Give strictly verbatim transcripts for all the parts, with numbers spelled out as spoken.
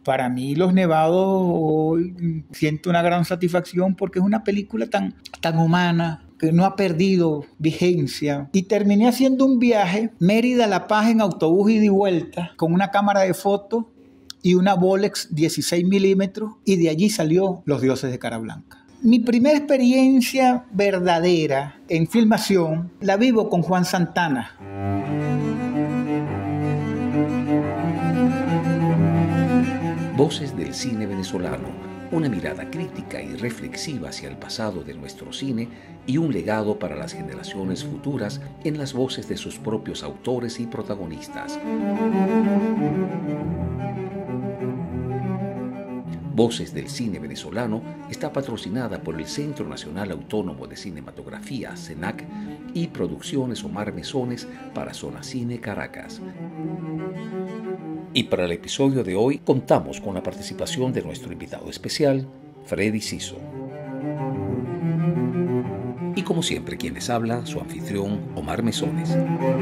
para mí Los Nevados hoy siento una gran satisfacción porque es una película tan, tan humana, que no ha perdido vigencia. Y terminé haciendo un viaje Mérida-La Paz en autobús ida y vuelta con una cámara de fotos y una Bolex dieciséis milímetros, y de allí salió Los Dioses de Cara Blanca. Mi primera experiencia verdadera en filmación la vivo con Juan Santana. Voces del cine venezolano, una mirada crítica y reflexiva hacia el pasado de nuestro cine y un legado para las generaciones futuras en las voces de sus propios autores y protagonistas. Voces del cine venezolano está patrocinada por el Centro Nacional Autónomo de Cinematografía, CENAC, y Producciones Omar Mesones para Zona Cine Caracas. Y para el episodio de hoy contamos con la participación de nuestro invitado especial, Freddy Siso. Y como siempre, quien les habla, su anfitrión, Omar Mesones.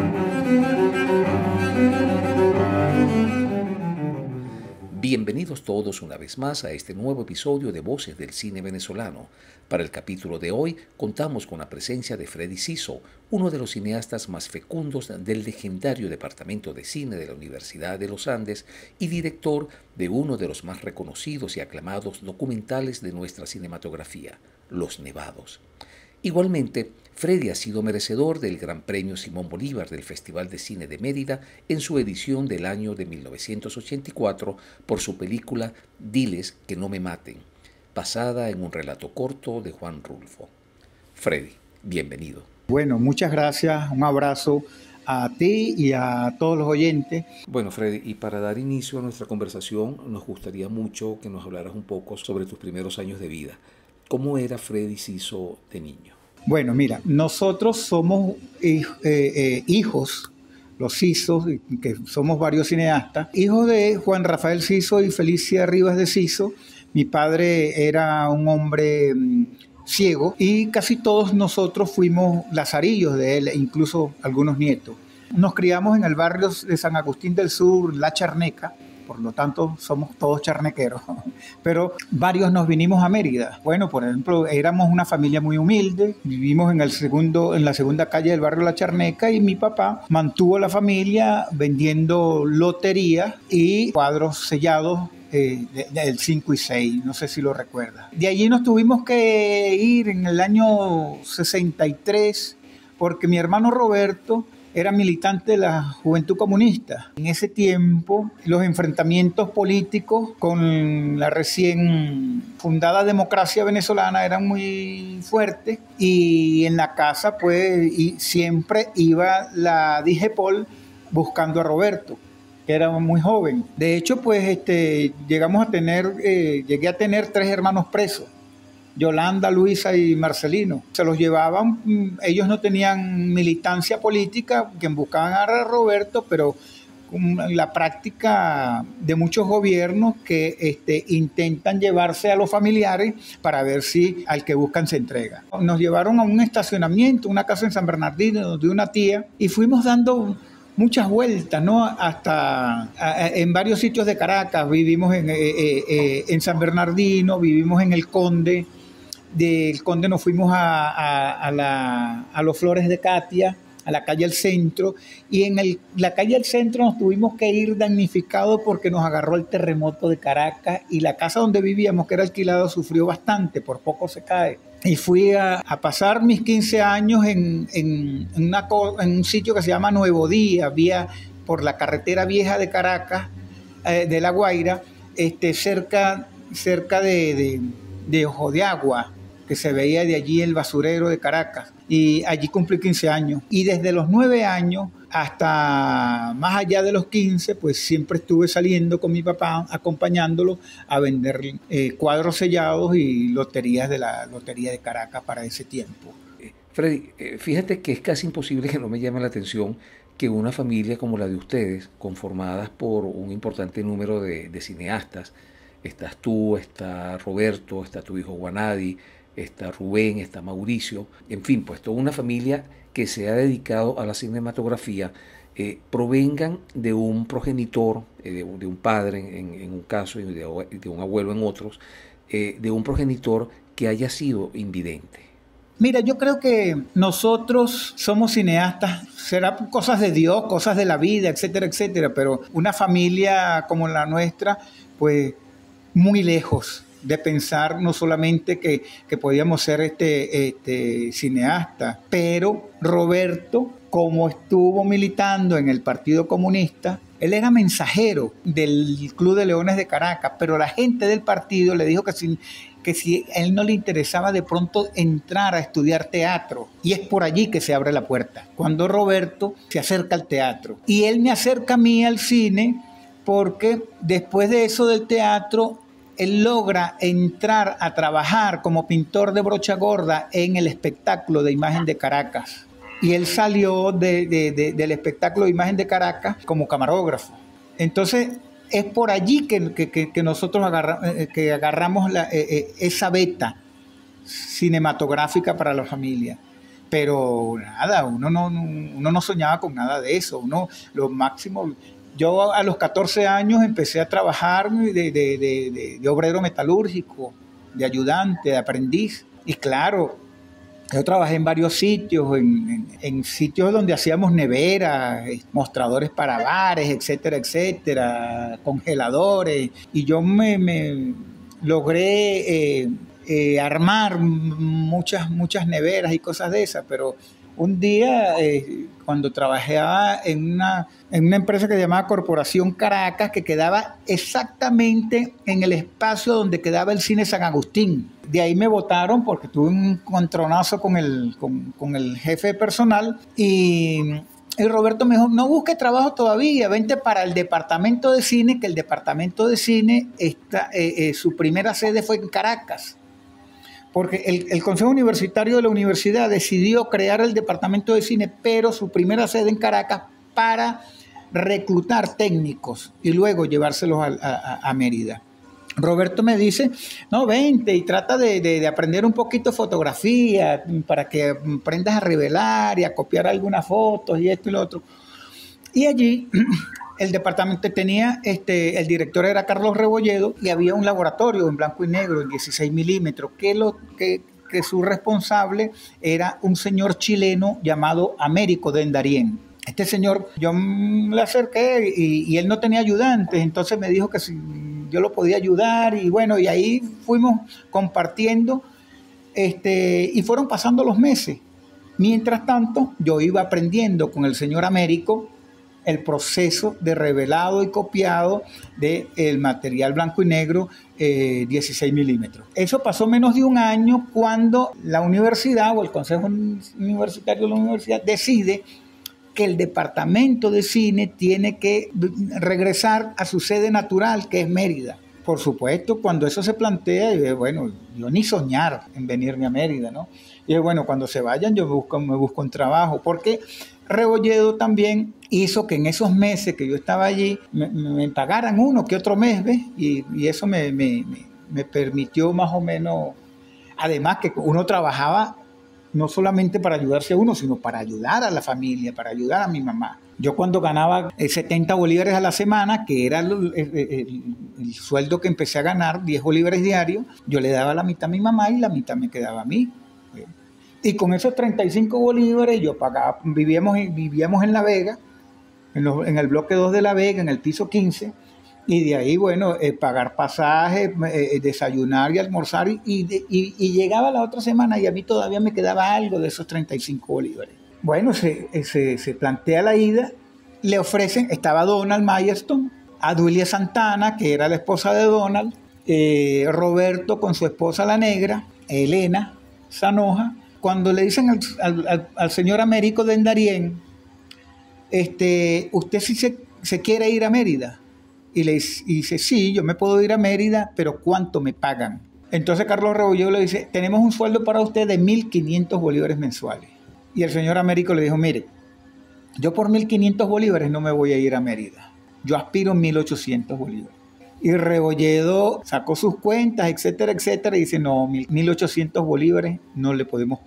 Bienvenidos todos una vez más a este nuevo episodio de Voces del Cine Venezolano. Para el capítulo de hoy contamos con la presencia de Freddy Siso, uno de los cineastas más fecundos del legendario Departamento de Cine de la Universidad de los Andes y director de uno de los más reconocidos y aclamados documentales de nuestra cinematografía, Los Nevados. Igualmente, Freddy ha sido merecedor del Gran Premio Simón Bolívar del Festival de Cine de Mérida en su edición del año de mil novecientos ochenta y cuatro por su película Diles que no me maten, basada en un relato corto de Juan Rulfo. Freddy, bienvenido. Bueno, muchas gracias, un abrazo a ti y a todos los oyentes. Bueno, Freddy, y para dar inicio a nuestra conversación, nos gustaría mucho que nos hablaras un poco sobre tus primeros años de vida. ¿Cómo era Freddy Siso de niño? Bueno, mira, nosotros somos eh, eh, hijos, los Sisos, que somos varios cineastas, hijos de Juan Rafael Siso y Felicia Rivas de Siso. Mi padre era un hombre mmm, ciego y casi todos nosotros fuimos lazarillos de él, incluso algunos nietos. Nos criamos en el barrio de San Agustín del Sur, La Charneca. Por lo tanto, somos todos charnequeros, pero varios nos vinimos a Mérida. Bueno, por ejemplo, éramos una familia muy humilde, vivimos en, el segundo, en la segunda calle del barrio La Charneca y mi papá mantuvo la familia vendiendo lotería y cuadros sellados eh, del cinco y seis, no sé si lo recuerdas. De allí nos tuvimos que ir en el año sesenta y tres porque mi hermano Roberto era militante de la Juventud Comunista. En ese tiempo, los enfrentamientos políticos con la recién fundada democracia venezolana eran muy fuertes y en la casa pues y siempre iba la DIGEPOL buscando a Roberto, que era muy joven. De hecho, pues este, llegamos a tener, eh, llegué a tener tres hermanos presos. Yolanda, Luisa y Marcelino. Se los llevaban, ellos no tenían militancia política, quien buscaban a Roberto, pero la práctica de muchos gobiernos que este, intentan llevarse a los familiares para ver si al que buscan se entrega. Nos llevaron a un estacionamiento, una casa en San Bernardino de una tía, y fuimos dando muchas vueltas, ¿no? Hasta a, en varios sitios de Caracas. Vivimos en, eh, eh, en San Bernardino, vivimos en El Conde. Del Conde nos fuimos a, a, a, la, a los Flores de Katia, a la calle El Centro, y en el, la calle El Centro nos tuvimos que ir damnificados porque nos agarró el terremoto de Caracas y la casa donde vivíamos, que era alquilada, sufrió bastante, por poco se cae. Y fui a, a pasar mis quince años en, en, en, una, en un sitio que se llama Nuevo Día, vía por la carretera vieja de Caracas, eh, de La Guaira, este, cerca, cerca de, de, de Ojo de Agua, que se veía de allí el basurero de Caracas, y allí cumplí quince años. Y desde los nueve años hasta más allá de los quince, pues siempre estuve saliendo con mi papá, acompañándolo a vender eh, cuadros sellados y loterías de la Lotería de Caracas para ese tiempo. Freddy, eh, fíjate que es casi imposible que no me llame la atención que una familia como la de ustedes, conformadas por un importante número de, de cineastas, estás tú, está Roberto, está tu hijo Guanadi, está Rubén, está Mauricio, en fin, pues toda una familia que se ha dedicado a la cinematografía, eh, provengan de un progenitor, eh, de, de un padre en, en un caso y de, de un abuelo en otros, eh, de un progenitor que haya sido invidente. Mira, yo creo que nosotros somos cineastas, será cosas de Dios, cosas de la vida, etcétera, etcétera, pero una familia como la nuestra, pues muy lejos de pensar no solamente que, que podíamos ser este, este cineastas, pero Roberto, como estuvo militando en el Partido Comunista, él era mensajero del Club de Leones de Caracas, pero la gente del partido le dijo que si, que si a él no le interesaba de pronto entrar a estudiar teatro, y es por allí que se abre la puerta, cuando Roberto se acerca al teatro. Y él me acerca a mí al cine porque después de eso del teatro, él logra entrar a trabajar como pintor de brocha gorda en el espectáculo de Imagen de Caracas. Y él salió de, de, de, del espectáculo de Imagen de Caracas como camarógrafo. Entonces, es por allí que, que, que nosotros agarra, que agarramos la, eh, esa beta cinematográfica para la familia. Pero nada, uno no, uno no soñaba con nada de eso. Uno, lo máximo... Yo a los catorce años empecé a trabajar de, de, de, de, de obrero metalúrgico, de ayudante, de aprendiz. Y claro, yo trabajé en varios sitios, en, en, en sitios donde hacíamos neveras, mostradores para bares, etcétera, etcétera, congeladores. Y yo me, me logré eh, eh, armar muchas, muchas neveras y cosas de esas, pero un día, eh, cuando trabajaba en una, en una empresa que se llamaba Corporación Caracas, que quedaba exactamente en el espacio donde quedaba el cine San Agustín. De ahí me botaron porque tuve un encontronazo con el, con, con el jefe de personal y, y Roberto me dijo, no busque trabajo todavía, vente para el departamento de cine, que el departamento de cine, está, eh, eh, su primera sede fue en Caracas. Porque el, el Consejo Universitario de la Universidad decidió crear el departamento de cine, pero su primera sede en Caracas para reclutar técnicos y luego llevárselos a, a, a Mérida. Roberto me dice, no, vente y trata de, de, de aprender un poquito fotografía para que aprendas a revelar y a copiar algunas fotos y esto y lo otro. Y allí el departamento tenía, este, el director era Carlos Rebolledo y había un laboratorio en blanco y negro, en dieciséis milímetros, que, lo, que, que su responsable era un señor chileno llamado Américo Dendarien. Este señor, yo le acerqué y, y él no tenía ayudantes, entonces me dijo que si yo lo podía ayudar y bueno, y ahí fuimos compartiendo este, y fueron pasando los meses. Mientras tanto, yo iba aprendiendo con el señor Américo el proceso de revelado y copiado del material blanco y negro eh, dieciséis milímetros. Eso pasó menos de un año cuando la universidad o el Consejo Universitario de la Universidad decide que el departamento de cine tiene que regresar a su sede natural, que es Mérida. Por supuesto, cuando eso se plantea, yo dije, bueno, yo ni soñar en venirme a Mérida, ¿no? Y dije, bueno, cuando se vayan yo me busco, me busco un trabajo, porque Rebolledo también hizo que en esos meses que yo estaba allí me, me pagaran uno que otro mes, ¿ves? Y, y eso me, me, me permitió más o menos, además que uno trabajaba no solamente para ayudarse a uno, sino para ayudar a la familia, para ayudar a mi mamá. Yo cuando ganaba setenta bolívares a la semana, que era el, el, el, el sueldo que empecé a ganar, diez bolívares diarios, yo le daba la mitad a mi mamá y la mitad me quedaba a mí. Y con esos treinta y cinco bolívares yo pagaba, vivíamos, vivíamos en La Vega, en, los, en el bloque dos de La Vega, en el piso quince, y de ahí, bueno, eh, pagar pasajes, eh, desayunar y almorzar, y, y, y llegaba la otra semana y a mí todavía me quedaba algo de esos treinta y cinco bolívares. Bueno, se, se, se plantea la ida, le ofrecen, estaba Donald Mayerstone, Adulia Santana, que era la esposa de Donald, eh, Roberto con su esposa la negra, Elena Sanoja. Cuando le dicen al, al, al señor Américo Dendarien, este, ¿usted sí se, se quiere ir a Mérida? Y le dice, y dice, sí, yo me puedo ir a Mérida, pero ¿cuánto me pagan? Entonces Carlos Rebolledo le dice, tenemos un sueldo para usted de mil quinientos bolívares mensuales. Y el señor Américo le dijo, mire, yo por mil quinientos bolívares no me voy a ir a Mérida. Yo aspiro a mil ochocientos bolívares. Y Rebolledo sacó sus cuentas, etcétera, etcétera, y dice, no, mil ochocientos bolívares no le podemos pagar.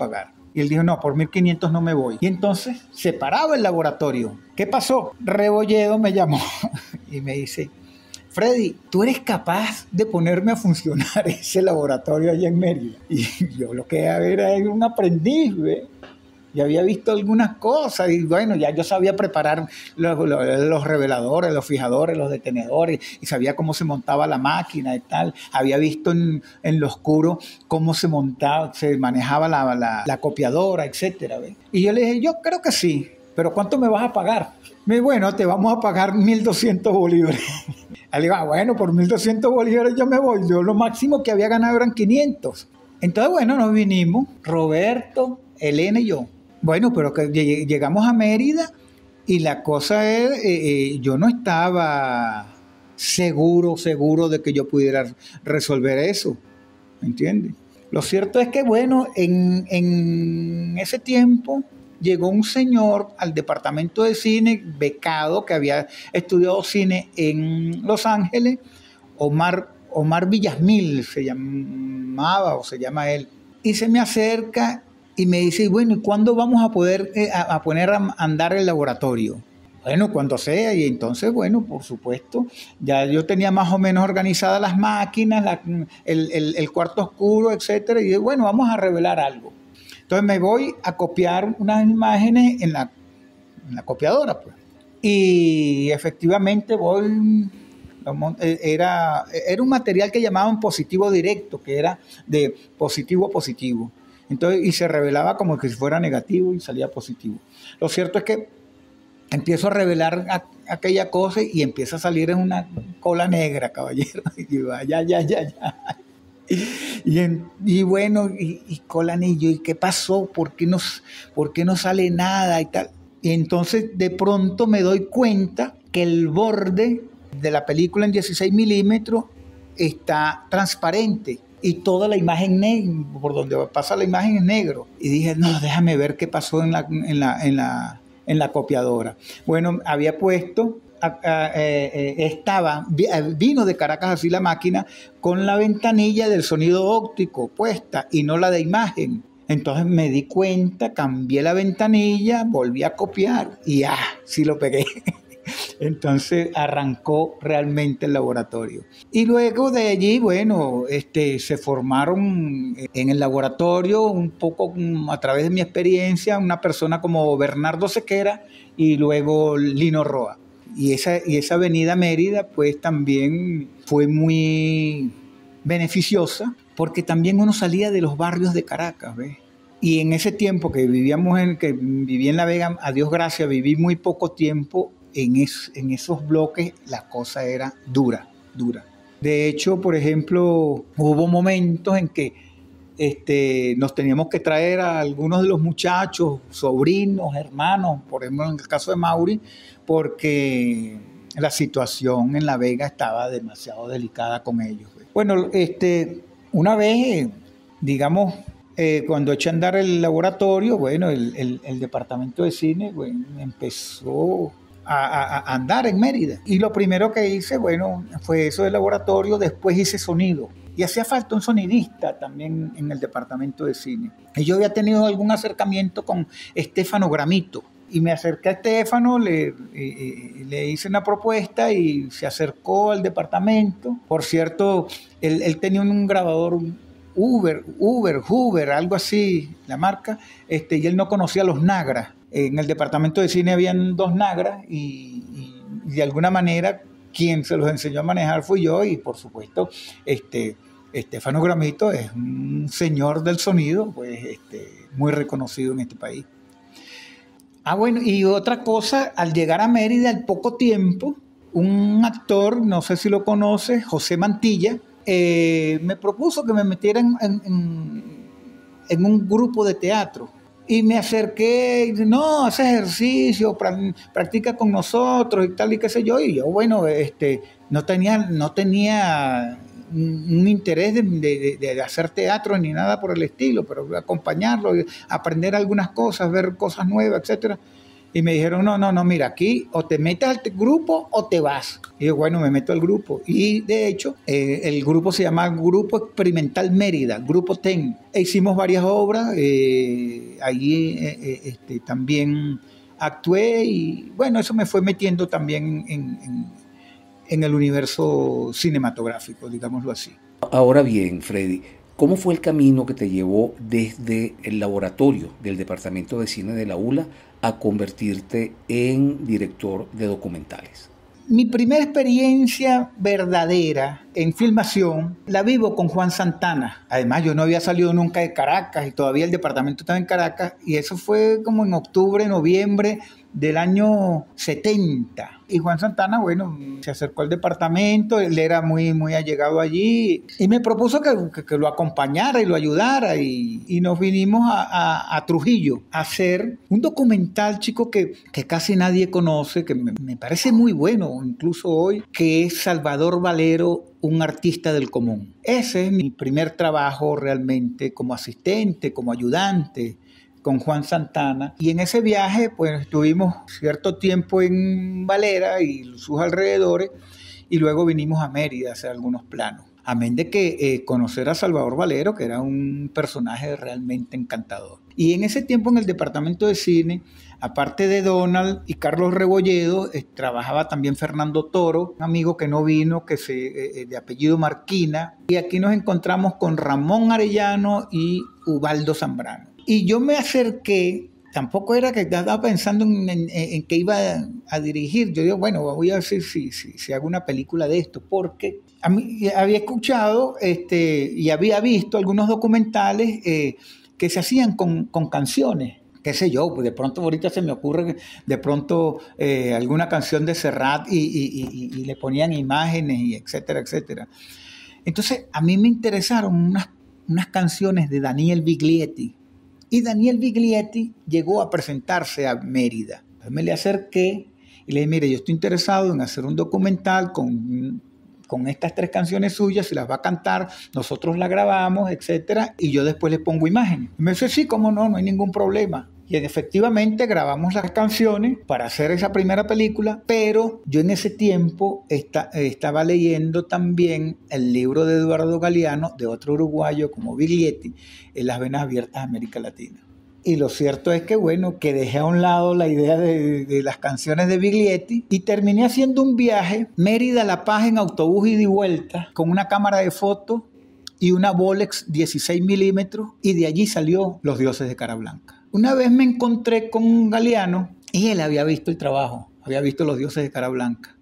Y él dijo, no, por mil quinientos no me voy. Y entonces se paraba el laboratorio. ¿Qué pasó? Rebolledo me llamó y me dice, Freddy, ¿tú eres capaz de ponerme a funcionar ese laboratorio allá en Mérida? Y yo lo que era un aprendiz, ¿ve? Ya había visto algunas cosas y bueno, ya yo sabía preparar los, los, los reveladores, los fijadores, los detenedores y sabía cómo se montaba la máquina y tal. Había visto en, en lo oscuro cómo se montaba, se manejaba la, la, la copiadora, etcétera, ¿ve? Y yo le dije, yo creo que sí, pero ¿cuánto me vas a pagar? Me dijo, bueno, te vamos a pagar mil doscientos bolívares. Le digo, ah, bueno, por mil doscientos bolívares yo me voy. Yo lo máximo que había ganado eran quinientos. Entonces, bueno, nos vinimos, Roberto, Elena y yo. Bueno, pero que llegamos a Mérida y la cosa es, eh, eh, yo no estaba seguro, seguro de que yo pudiera resolver eso, ¿me entiendes? Lo cierto es que, bueno, en, en ese tiempo llegó un señor al departamento de cine, becado, que había estudiado cine en Los Ángeles, Omar, Omar Villasmil se llamaba o se llama él, y se me acerca y me dice, bueno, ¿y cuándo vamos a poder eh, a, a poner a andar el laboratorio? Bueno, cuando sea. Y entonces, bueno, por supuesto, ya yo tenía más o menos organizadas las máquinas, la, el, el, el cuarto oscuro, etcétera. Y dije, bueno, vamos a revelar algo. Entonces me voy a copiar unas imágenes en la, en la copiadora, pues. Y efectivamente voy... Era, era un material que llamaban positivo directo, que era de positivo a positivo. Entonces, y se revelaba como que si fuera negativo y salía positivo. Lo cierto es que empiezo a revelar a, aquella cosa y empieza a salir en una cola negra, caballero. Y digo, ya, ya, ya, ya. Y, en, y bueno, y, y cola negra, ¿y qué pasó? ¿Por qué, no, ¿Por qué no sale nada y tal? Y entonces de pronto me doy cuenta que el borde de la película en dieciséis milímetros está transparente. Y toda la imagen negra, por donde pasa la imagen es negro. Y dije, no, déjame ver qué pasó en la, en la, en la, en la copiadora. Bueno, había puesto, a, a, eh, estaba, vino de Caracas así la máquina, con la ventanilla del sonido óptico puesta y no la de imagen. Entonces me di cuenta, cambié la ventanilla, volví a copiar y ah, sí lo pegué. Entonces arrancó realmente el laboratorio. Y luego de allí, bueno, este, se formaron en el laboratorio un poco a través de mi experiencia una persona como Bernardo Sequera y luego Lino Roa. Y esa, y esa avenida Mérida pues también fue muy beneficiosa porque también uno salía de los barrios de Caracas, ¿ves? Y en ese tiempo que vivíamos en, que viví en La Vega, a Dios gracias, viví muy poco tiempo. En, es, en esos bloques la cosa era dura, dura. De hecho, por ejemplo, hubo momentos en que este, nos teníamos que traer a algunos de los muchachos, sobrinos, hermanos, por ejemplo en el caso de Mauri, porque la situación en La Vega estaba demasiado delicada con ellos. Bueno, este, una vez, digamos, eh, cuando eché a andar el laboratorio, bueno, el, el, el departamento de cine, bueno, empezó... A, a, a andar en Mérida. Y lo primero que hice, bueno, fue eso del laboratorio, después hice sonido. Y hacía falta un sonidista también en el departamento de cine. Y yo había tenido algún acercamiento con Estefano Gramito. Y me acerqué a Estefano, le, eh, le hice una propuesta y se acercó al departamento. Por cierto, él, él tenía un grabador Uber, Uber, Hoover, algo así, la marca, este, y él no conocía los Nagra. En el departamento de cine habían dos Nagras y, y, y de alguna manera quien se los enseñó a manejar fui yo y por supuesto este, Estefano Gramito es un señor del sonido pues este, muy reconocido en este país. Ah bueno, y otra cosa, al llegar a Mérida al poco tiempo, un actor, no sé si lo conoces, José Mantilla, eh, me propuso que me metiera en, en, en, en un grupo de teatro. Y me acerqué y dije, no, haz ejercicio, practica con nosotros y tal y qué sé yo. Y yo, bueno, este, no tenía, no tenía un interés de, de, de hacer teatro ni nada por el estilo, pero acompañarlo, aprender algunas cosas, ver cosas nuevas, etcétera. Y me dijeron, no, no, no, mira, aquí o te metes al grupo o te vas. Y yo, bueno, me meto al grupo. Y de hecho, eh, el grupo se llama Grupo Experimental Mérida, Grupo T E N. E hicimos varias obras, eh, allí eh, eh, este, también actué y bueno, eso me fue metiendo también en, en, en el universo cinematográfico, digámoslo así. Ahora bien, Freddy, ¿cómo fue el camino que te llevó desde el laboratorio del Departamento de Cine de la U L A a convertirte en director de documentales? Mi primera experiencia verdadera en filmación la vivo con Juan Santana. Además, yo no había salido nunca de Caracas y todavía el departamento estaba en Caracas y eso fue como en octubre, noviembre del año setenta. Y Juan Santana, bueno, se acercó al departamento, él era muy, muy allegado allí y me propuso que, que, que lo acompañara y lo ayudara y, y nos vinimos a, a, a Trujillo a hacer un documental, chico, que, que casi nadie conoce, que me, me parece muy bueno, incluso hoy, que es Salvador Valero, un artista del común. Ese es mi primer trabajo realmente como asistente, como ayudante, con Juan Santana. Y en ese viaje, pues estuvimos cierto tiempo en Valera y sus alrededores, y luego vinimos a Mérida a hacer algunos planos. Amén de que eh, conocer a Salvador Valero, que era un personaje realmente encantador. Y en ese tiempo en el departamento de cine, aparte de Donald y Carlos Rebolledo, eh, trabajaba también Fernando Toro, un amigo que no vino, que se, eh, de apellido Marquina. Y aquí nos encontramos con Ramón Arellano y Ubaldo Zambrano. Y yo me acerqué, tampoco era que estaba pensando en, en, en que iba a, a dirigir. Yo digo, bueno, voy a ver si, si, si, si hago una película de esto, porque a mí había escuchado este, y había visto algunos documentales eh, que se hacían con, con canciones. Qué sé yo, pues de pronto ahorita se me ocurre de pronto eh, alguna canción de Serrat y, y, y, y le ponían imágenes y etcétera, etcétera. Entonces a mí me interesaron unas, unas canciones de Daniel Biglietti. Y Daniel Biglietti llegó a presentarse a Mérida. Entonces me le acerqué y le dije, mire, yo estoy interesado en hacer un documental con, con estas tres canciones suyas, si las va a cantar, nosotros la grabamos, etcétera, y yo después le pongo imágenes. Y me dice, sí, cómo no, no hay ningún problema. Y efectivamente grabamos las canciones para hacer esa primera película, pero yo en ese tiempo está, estaba leyendo también el libro de Eduardo Galeano, de otro uruguayo como Biglietti, en Las venas abiertas de América Latina. Y lo cierto es que, bueno, que dejé a un lado la idea de, de las canciones de Biglietti y terminé haciendo un viaje Mérida-La Paz en autobús ida y vuelta con una cámara de fotos y una Bolex dieciséis milímetros, y de allí salió Los dioses de Cara Blanca. Una vez me encontré con Galeano y él había visto el trabajo, había visto Los dioses de Cara Blanca.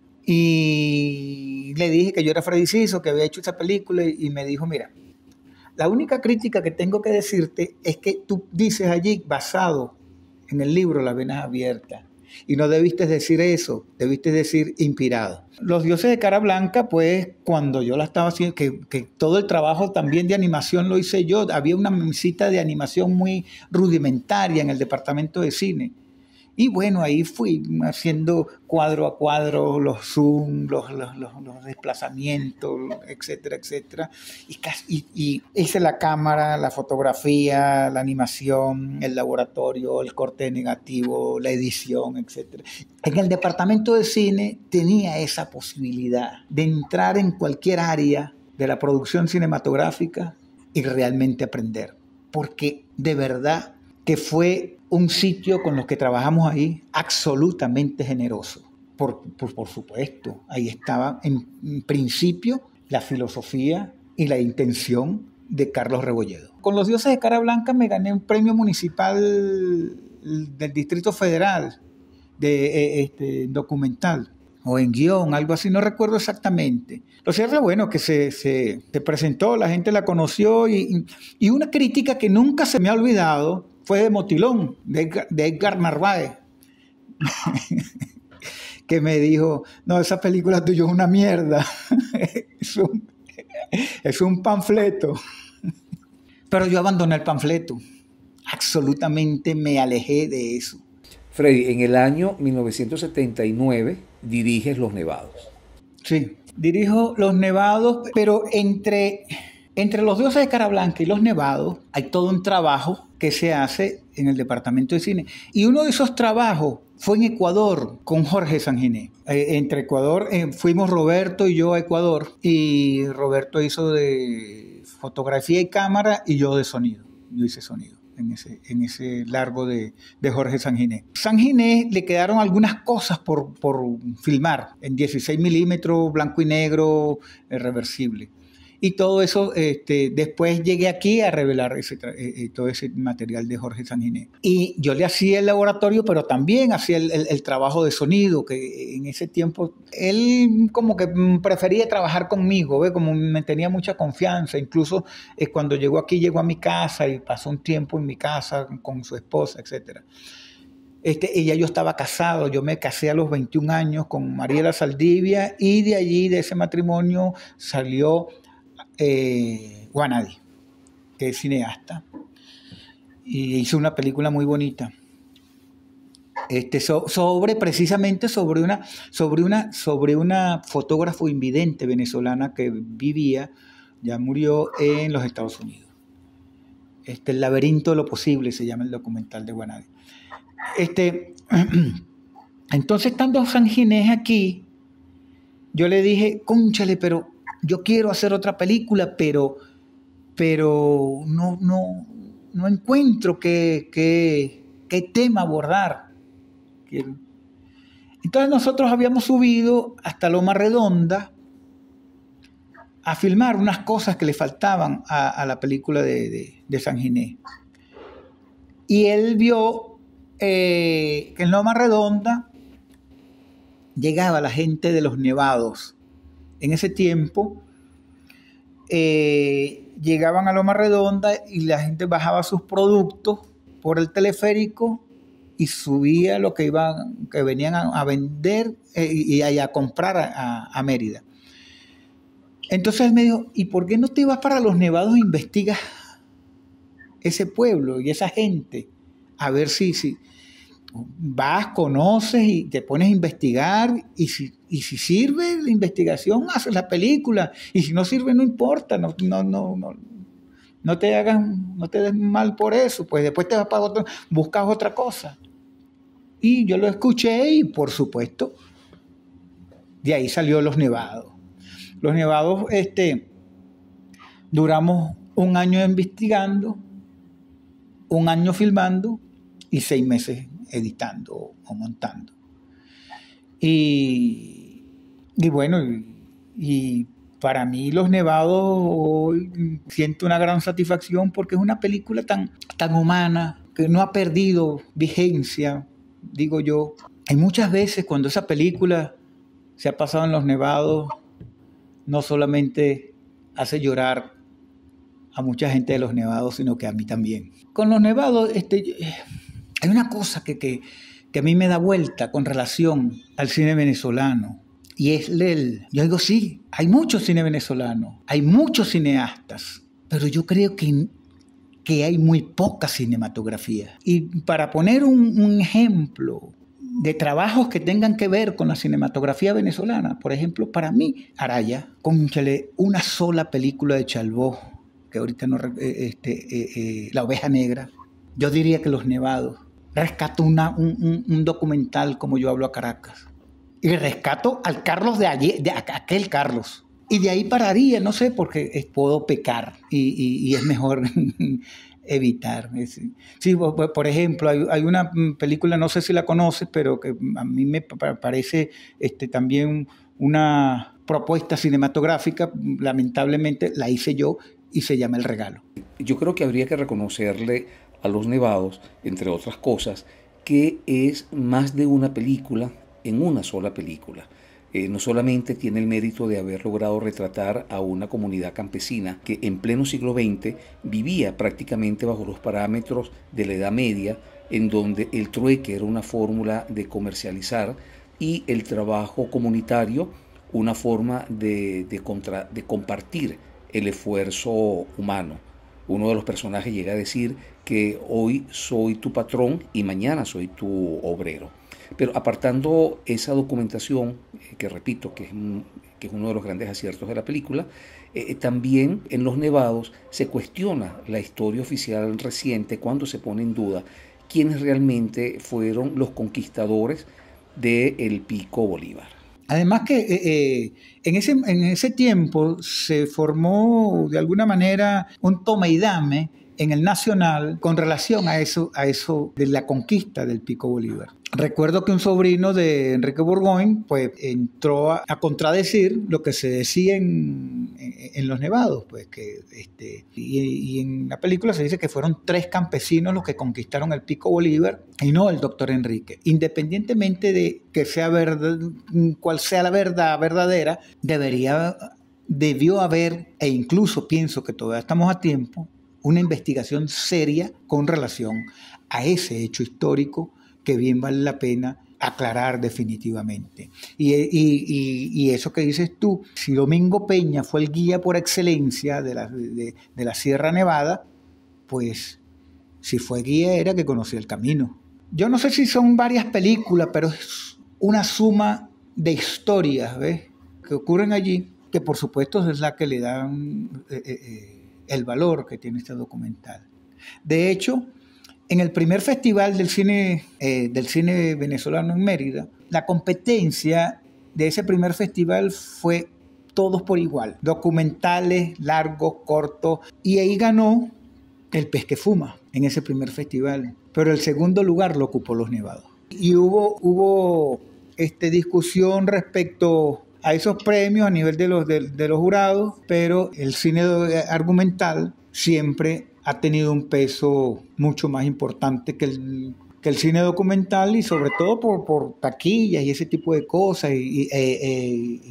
Y le dije que yo era Freddy Ciso, que había hecho esa película, y me dijo, mira, la única crítica que tengo que decirte es que tú dices allí, basado en el libro Las venas abiertas, y no debiste decir eso, debiste decir inspirado. Los dioses de Cara Blanca, pues cuando yo la estaba haciendo, que, que todo el trabajo también de animación lo hice yo, había una mesita de animación muy rudimentaria en el departamento de cine. Y bueno, ahí fui haciendo cuadro a cuadro los zoom, los, los, los, los desplazamientos, etcétera, etcétera. Y, casi, y, y hice la cámara, la fotografía, la animación, el laboratorio, el corte negativo, la edición, etcétera. En el departamento de cine tenía esa posibilidad de entrar en cualquier área de la producción cinematográfica y realmente aprender. Porque de verdad que fue un sitio con los que trabajamos ahí absolutamente generoso. Por, por, por supuesto, ahí estaba en, en principio la filosofía y la intención de Carlos Rebolledo. Con Los dioses de Cara Blanca me gané un premio municipal del Distrito Federal de eh, este, documental o en guión, algo así, no recuerdo exactamente. Lo cierto es bueno que se, se, se presentó, la gente la conoció y, y una crítica que nunca se me ha olvidado fue de Motilón, de Edgar, de Edgar Narváez, que me dijo, no, esa película tuya es una mierda, es, un, es un panfleto. Pero yo abandoné el panfleto, absolutamente me alejé de eso. Freddy, en el año mil novecientos setenta y nueve diriges Los Nevados. Sí, dirijo Los Nevados, pero entre... Entre Los dioses de Cara Blanca y Los Nevados hay todo un trabajo que se hace en el departamento de cine. Y uno de esos trabajos fue en Ecuador con Jorge Sanginé. Eh, entre Ecuador, eh, fuimos Roberto y yo a Ecuador, y Roberto hizo de fotografía y cámara y yo de sonido. Yo hice sonido en ese, en ese largo de, de Jorge Sanginé. Sanginé le quedaron algunas cosas por, por filmar en dieciséis milímetros, blanco y negro, eh, reversible. Y todo eso, este, después llegué aquí a revelar ese, eh, todo ese material de Jorge Sanginé. Y yo le hacía el laboratorio, pero también hacía el, el, el trabajo de sonido, que en ese tiempo él como que prefería trabajar conmigo, ¿ve? Como me tenía mucha confianza. Incluso eh, cuando llegó aquí, llegó a mi casa y pasó un tiempo en mi casa con su esposa, etcétera. Este, ella, yo estaba casado, yo me casé a los veintiún años con Mariela Saldivia, y de allí, de ese matrimonio, salió Eh, Wanadi, que es cineasta, y hizo una película muy bonita este, so, sobre precisamente sobre una, sobre, una, sobre una fotógrafo invidente venezolana que vivía, ya murió, en los Estados Unidos. Este, El laberinto de lo posible se llama el documental de Wanadi. Este, entonces, estando Sanginé aquí, yo le dije, cónchale, pero yo quiero hacer otra película, pero, pero no, no, no encuentro qué, qué, qué tema abordar. Entonces nosotros habíamos subido hasta Loma Redonda a filmar unas cosas que le faltaban a, a la película de, de, de Sanginé. Y él vio eh, que en Loma Redonda llegaba la gente de los nevados. En ese tiempo eh, llegaban a Loma Redonda y la gente bajaba sus productos por el teleférico y subía lo que iban, que venían a, a vender eh, y, y a comprar a, a Mérida. Entonces él me dijo, ¿y por qué no te vas para los nevados e investigas ese pueblo y esa gente? A ver si, si vas, conoces y te pones a investigar, y si, y si sirve la investigación, haces la película, y si no sirve, no importa, no, no, no, no, no te hagan, no te des mal por eso, pues después te vas para otro, buscas otra cosa. Y yo lo escuché y, por supuesto, de ahí salió Los Nevados. Los Nevados, este, duramos un año investigando, un año filmando y seis meses editando o montando. Y, y bueno, y, y para mí Los Nevados hoy siento una gran satisfacción porque es una película tan, tan humana, que no ha perdido vigencia, digo yo. Hay muchas veces cuando esa película se ha pasado en Los Nevados, no solamente hace llorar a mucha gente de Los Nevados, sino que a mí también. Con Los Nevados, este, hay una cosa que, que, que a mí me da vuelta con relación al cine venezolano, y es el, yo digo, sí, hay mucho cine venezolano, hay muchos cineastas, pero yo creo que, que hay muy poca cinematografía. Y para poner un, un ejemplo de trabajos que tengan que ver con la cinematografía venezolana, por ejemplo, para mí, Araya, cónchale, una sola película de Chalbó, que ahorita no, este, eh, eh, La Oveja Negra, yo diría que Los Nevados. Rescato una, un, un, un documental como Yo Hablo a Caracas, y rescato al Carlos de, ayer, de aquel Carlos, y de ahí pararía, no sé, porque puedo pecar y, y, y es mejor evitar. Sí, por ejemplo, hay, hay una película, no sé si la conoces, pero que a mí me parece este, también una propuesta cinematográfica, lamentablemente la hice yo, y se llama El Regalo. Yo creo que habría que reconocerle a Los Nevados, entre otras cosas, que es más de una película en una sola película. Eh, no solamente tiene el mérito de haber logrado retratar a una comunidad campesina que en pleno siglo veinte vivía prácticamente bajo los parámetros de la Edad Media, en donde el trueque era una fórmula de comercializar y el trabajo comunitario una forma de, de, contra, de compartir el esfuerzo humano. Uno de los personajes llega a decir que hoy soy tu patrón y mañana soy tu obrero. Pero apartando esa documentación, eh, que repito que es, que es uno de los grandes aciertos de la película, eh, también en Los Nevados se cuestiona la historia oficial reciente cuando se pone en duda quiénes realmente fueron los conquistadores del Pico Bolívar. Además que eh, eh, en, ese, en ese tiempo se formó de alguna manera un toma y dame en el Nacional con relación a eso, a eso de la conquista del Pico Bolívar. Recuerdo que un sobrino de Enrique Burgoyne pues, entró a, a contradecir lo que se decía en, en, en Los Nevados. Pues, que, este, y, y en la película se dice que fueron tres campesinos los que conquistaron el Pico Bolívar y no el doctor Enrique. Independientemente de que sea verdad, cual sea la verdad verdadera, debería, debió haber, e incluso pienso que todavía estamos a tiempo, una investigación seria con relación a ese hecho histórico que bien vale la pena aclarar definitivamente. Y, y, y, y eso que dices tú, si Domingo Peña fue el guía por excelencia de la, de, de la Sierra Nevada, pues si fue guía era que conocía el camino. Yo no sé si son varias películas, pero es una suma de historias, ¿ves?, que ocurren allí, que por supuesto es la que le dan eh, eh, el valor que tiene este documental. De hecho, en el primer festival del cine, eh, del cine venezolano en Mérida, la competencia de ese primer festival fue todos por igual, documentales, largos, cortos, y ahí ganó El Pez que Fuma en ese primer festival, pero el segundo lugar lo ocupó Los Nevados. Y hubo, hubo este, discusión respecto a esos premios a nivel de los, de, de los jurados, pero el cine argumental siempre ha tenido un peso mucho más importante que el, que el cine documental, y sobre todo por, por taquillas y ese tipo de cosas, y, y, e, e,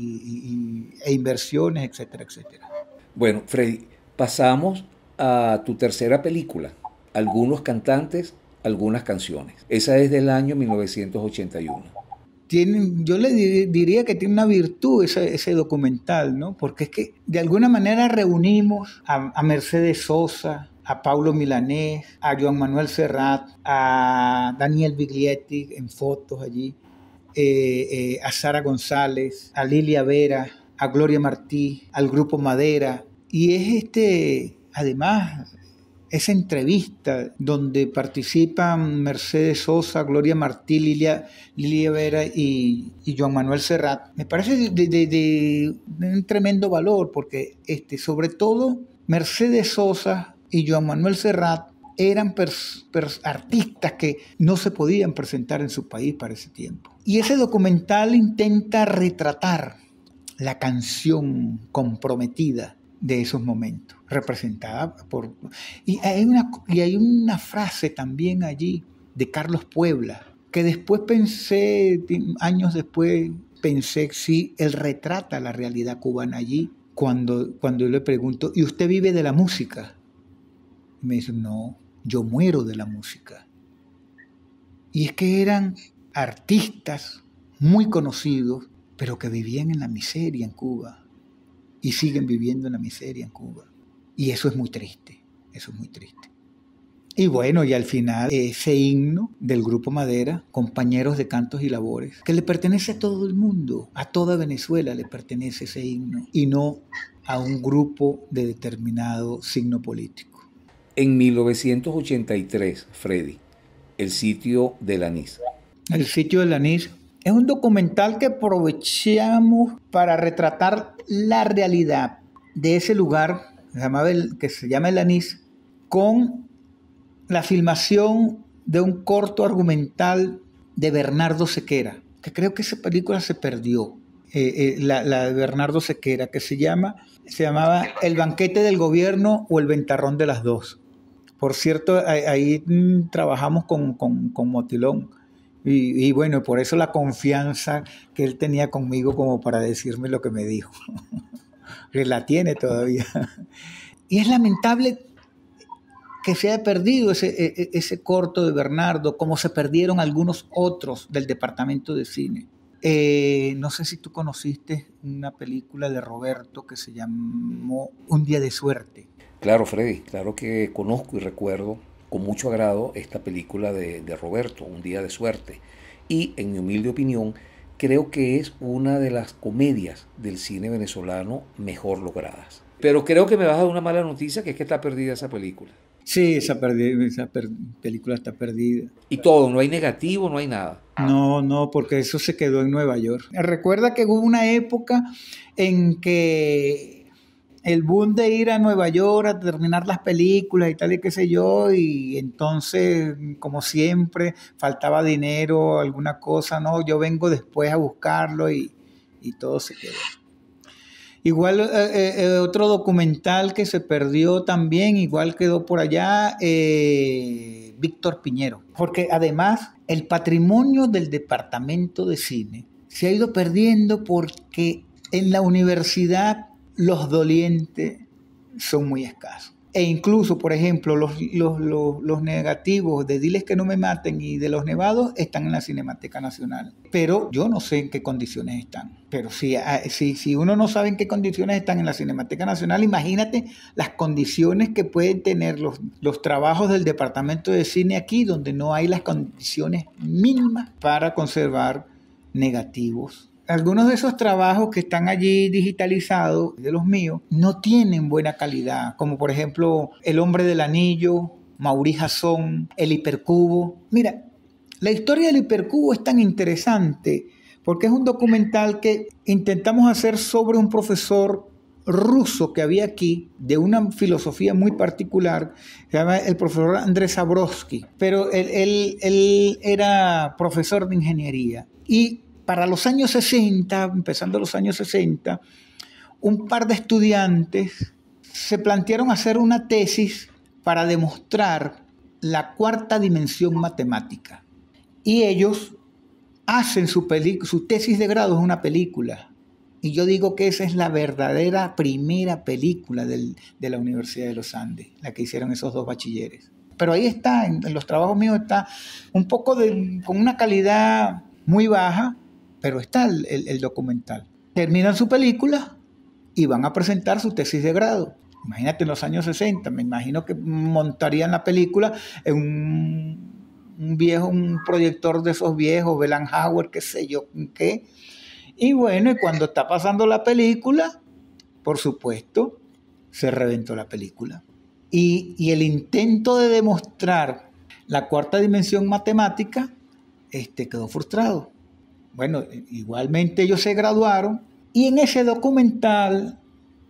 y, e inversiones, etcétera, etcétera. Bueno, Freddy, pasamos a tu tercera película, Algunos cantantes, algunas canciones. Esa es del año mil novecientos ochenta y uno. Tiene, yo le diría que tiene una virtud ese, ese documental, ¿no? Porque es que de alguna manera reunimos a, a Mercedes Sosa, a Paulo Milanés, a Joan Manuel Serrat, a Daniel Biglietti en fotos allí, eh, eh, a Sara González, a Lilia Vera, a Gloria Martí, al Grupo Madera. Y es este, además, esa entrevista donde participan Mercedes Sosa, Gloria Martí, Lilia, Lilia Vera y, y Joan Manuel Serrat, me parece de, de, de, de un tremendo valor, porque este, sobre todo Mercedes Sosa y Joan Manuel Serrat eran pers, pers, artistas que no se podían presentar en su país para ese tiempo. Y ese documental intenta retratar la canción comprometida de esos momentos, representada por... Y hay una, y hay una frase también allí de Carlos Puebla, que después pensé, años después, pensé si él retrata la realidad cubana allí, cuando, cuando yo le pregunto, ¿y usted vive de la música? Y me dice, no, yo muero de la música. Y es que eran artistas muy conocidos, pero que vivían en la miseria en Cuba. Y siguen viviendo en la miseria en Cuba. Y eso es muy triste, eso es muy triste. Y bueno, y al final ese himno del Grupo Madera, Compañeros de Cantos y Labores, que le pertenece a todo el mundo, a toda Venezuela le pertenece ese himno, y no a un grupo de determinado signo político. En mil novecientos ochenta y tres, Freddy, El sitio del anís. El sitio del anís es un documental que aprovechamos para retratar la realidad de ese lugar que se llama El Anís, con la filmación de un corto argumental de Bernardo Sequera, que creo que esa película se perdió, eh, eh, la, la de Bernardo Sequera, que se, llama, se llamaba El banquete del gobierno o El ventarrón de las dos. Por cierto, ahí, ahí mmm, trabajamos con, con, con Motilón. Y, y bueno, por eso la confianza que él tenía conmigo como para decirme lo que me dijo. Que la tiene todavía. Y es lamentable que se haya perdido ese, ese corto de Bernardo, como se perdieron algunos otros del departamento de cine. Eh, no sé si tú conociste una película de Roberto que se llamó Un día de suerte. Claro, Freddy, claro que conozco y recuerdo con mucho agrado esta película de, de Roberto, Un día de suerte. Y en mi humilde opinión, creo que es una de las comedias del cine venezolano mejor logradas. Pero creo que me vas a dar una mala noticia, que es que está perdida esa película. Sí, esa, perdi- esa per- película está perdida. Y todo, no hay negativo, no hay nada. No, no, porque eso se quedó en Nueva York. Recuerda que hubo una época en que el boom de ir a Nueva York a terminar las películas y tal y qué sé yo, y entonces, como siempre, faltaba dinero, alguna cosa, no, yo vengo después a buscarlo y, y todo se quedó. Igual eh, eh, otro documental que se perdió también, igual quedó por allá, eh, Víctor Piñero. Porque además el patrimonio del departamento de cine se ha ido perdiendo porque en la universidad los dolientes son muy escasos. E incluso, por ejemplo, los, los, los, los negativos de Diles que no me maten y de Los Nevados están en la Cinemateca Nacional. Pero yo no sé en qué condiciones están. Pero si, si, si uno no sabe en qué condiciones están en la Cinemateca Nacional, imagínate las condiciones que pueden tener los, los trabajos del Departamento de Cine aquí, donde no hay las condiciones mínimas para conservar negativos. Algunos de esos trabajos que están allí digitalizados, de los míos, no tienen buena calidad, como por ejemplo El Hombre del Anillo, Maurí Jasón, El Hipercubo. Mira, la historia del Hipercubo es tan interesante porque es un documental que intentamos hacer sobre un profesor ruso que había aquí, de una filosofía muy particular, se llama el profesor Andrés Zabroski, pero él, él, él era profesor de ingeniería y para los años sesenta, empezando los años sesenta, un par de estudiantes se plantearon hacer una tesis para demostrar la cuarta dimensión matemática. Y ellos hacen su, peli- su tesis de grado, es una película. Y yo digo que esa es la verdadera primera película del, de la Universidad de los Andes, la que hicieron esos dos bachilleres. Pero ahí está, en, en los trabajos míos está un poco de, con una calidad muy baja, pero está el, el, el documental. Terminan su película y van a presentar su tesis de grado. Imagínate en los años sesenta, me imagino que montarían la película en un, un viejo, un proyector de esos viejos, Bellanhauer, qué sé yo, qué. Y bueno, y cuando está pasando la película, por supuesto, se reventó la película. Y, y el intento de demostrar la cuarta dimensión matemática este, quedó frustrado. Bueno, igualmente ellos se graduaron y en ese documental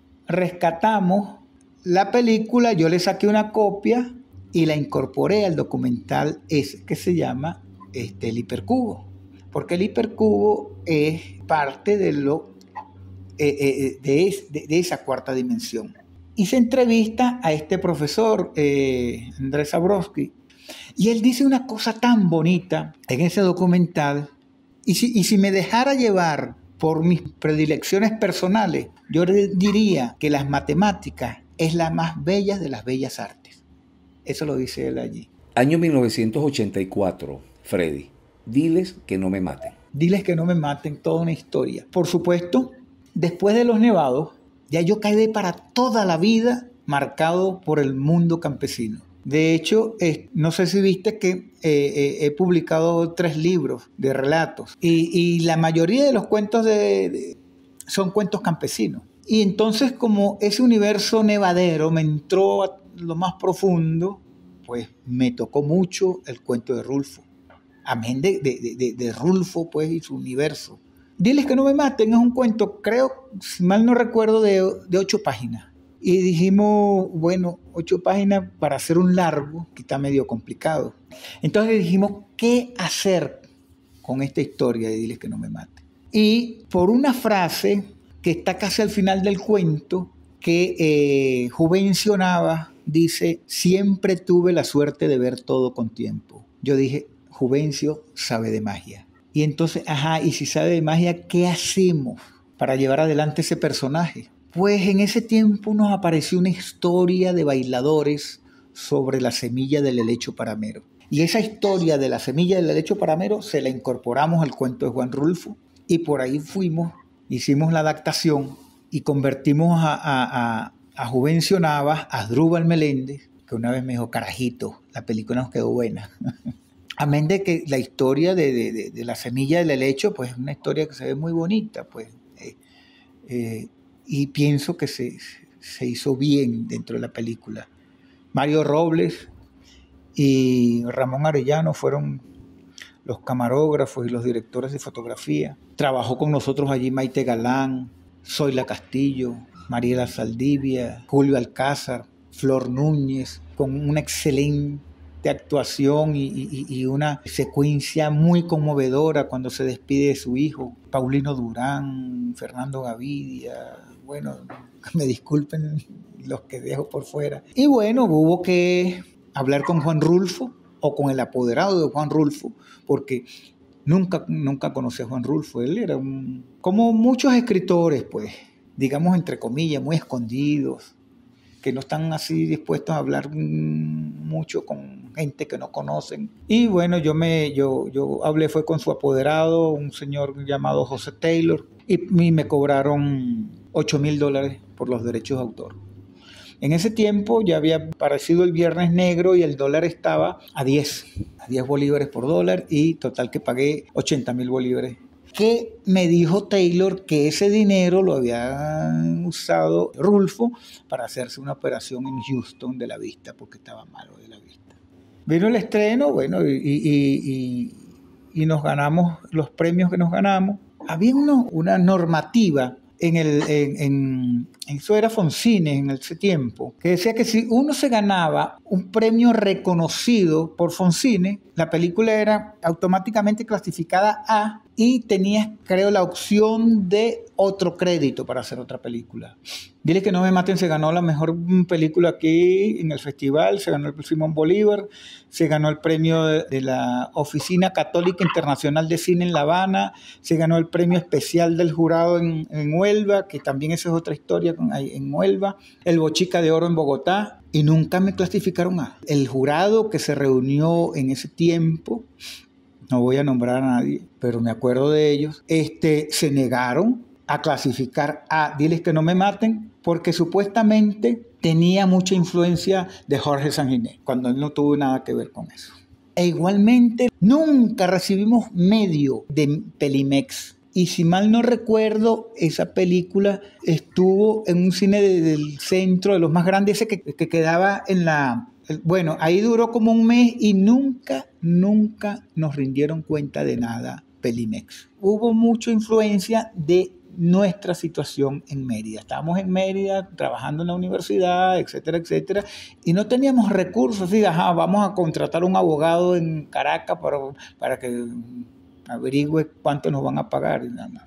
rescatamos la película, yo le saqué una copia y la incorporé al documental ese que se llama este, El Hipercubo, porque el hipercubo es parte de, lo, eh, eh, de, es, de, de esa cuarta dimensión. Y se entrevista a este profesor, eh, Andrés Zabroski, y él dice una cosa tan bonita en ese documental. Y si, y si me dejara llevar por mis predilecciones personales, yo diría que las matemáticas es la más bella de las bellas artes. Eso lo dice él allí. Año mil novecientos ochenta y cuatro, Freddy. Diles que no me maten. Diles que no me maten, toda una historia. Por supuesto, después de Los Nevados, ya yo quedé para toda la vida marcado por el mundo campesino. De hecho, eh, no sé si viste que eh, eh, he publicado tres libros de relatos y, y la mayoría de los cuentos de, de, son cuentos campesinos. Y entonces, como ese universo nevadero me entró a lo más profundo, pues me tocó mucho el cuento de Rulfo. Amén de, de, de, de Rulfo, pues, y su universo. Diles que no me maten es un cuento, creo, si mal no recuerdo, de, de ocho páginas. Y dijimos, bueno, ocho páginas para hacer un largo, que está medio complicado. Entonces dijimos, ¿qué hacer con esta historia de Diles que no me maten? Y por una frase que está casi al final del cuento, que eh, Juvencio Navas dice, siempre tuve la suerte de ver todo con tiempo. Yo dije, Juvencio sabe de magia. Y entonces, ajá, y si sabe de magia, ¿qué hacemos para llevar adelante ese personaje? Pues en ese tiempo nos apareció una historia de bailadores sobre la semilla del helecho paramero. Y esa historia de la semilla del helecho paramero se la incorporamos al cuento de Juan Rulfo y por ahí fuimos, hicimos la adaptación y convertimos a, a, a, a Juvencio Navas, a Asdrúbal Meléndez, que una vez me dijo, carajito, la película nos quedó buena. Amén de que la historia de, de, de, de la semilla del helecho, pues es una historia que se ve muy bonita, pues. Eh, eh, y pienso que se, se hizo bien dentro de la película. Mario Robles y Ramón Arellano fueron los camarógrafos y los directores de fotografía. Trabajó con nosotros allí Maite Galán, Zoila Castillo, Mariela Saldivia, Julio Alcázar, Flor Núñez, con una excelente actuación y, y, y una secuencia muy conmovedora cuando se despide de su hijo, Paulino Durán, Fernando Gavidia, bueno, me disculpen los que dejo por fuera. Y bueno, hubo que hablar con Juan Rulfo o con el apoderado de Juan Rulfo, porque nunca, nunca conocí a Juan Rulfo. Él era un, como muchos escritores, pues, digamos entre comillas, muy escondidos, que no están así dispuestos a hablar mucho con gente que no conocen. Y bueno, yo me yo, yo hablé fue con su apoderado, un señor llamado José Taylor, y, y me cobraron ocho mil dólares por los derechos de autor. En ese tiempo ya había aparecido el Viernes Negro y el dólar estaba a diez, a diez bolívares por dólar, y total que pagué ochenta mil bolívares. Que me dijo Taylor que ese dinero lo había usado Rulfo para hacerse una operación en Houston de la vista, porque estaba malo de la vista. Vino el estreno, bueno, y, y, y, y nos ganamos los premios que nos ganamos. Había uno, una normativa en el, en, en, eso era Foncine en ese tiempo, que decía que si uno se ganaba un premio reconocido por Foncine, la película era automáticamente clasificada A y tenías, creo, la opción de otro crédito para hacer otra película. Dile que no me maten, se ganó la mejor película aquí en el festival, se ganó el Simón Bolívar, se ganó el premio de, de la Oficina Católica Internacional de Cine en La Habana, se ganó el premio especial del jurado en, en Huelva, que también esa es otra historia con, en Huelva, el Bochica de Oro en Bogotá, y nunca me clasificaron A. El jurado que se reunió en ese tiempo, no voy a nombrar a nadie, pero me acuerdo de ellos, este, se negaron a clasificar A Diles que no me maten, porque supuestamente tenía mucha influencia de Jorge Sanguinet, cuando él no tuvo nada que ver con eso. E igualmente, nunca recibimos medio de Pelimex. Y si mal no recuerdo, esa película estuvo en un cine de, del centro, de los más grandes, ese que, que quedaba en la... Bueno, ahí duró como un mes y nunca, nunca nos rindieron cuenta de nada Pelimex. Hubo mucha influencia de nuestra situación en Mérida. Estábamos en Mérida trabajando en la universidad, etcétera, etcétera, y no teníamos recursos. Así, ajá, vamos a contratar un abogado en Caracas para, para que averigüe cuánto nos van a pagar.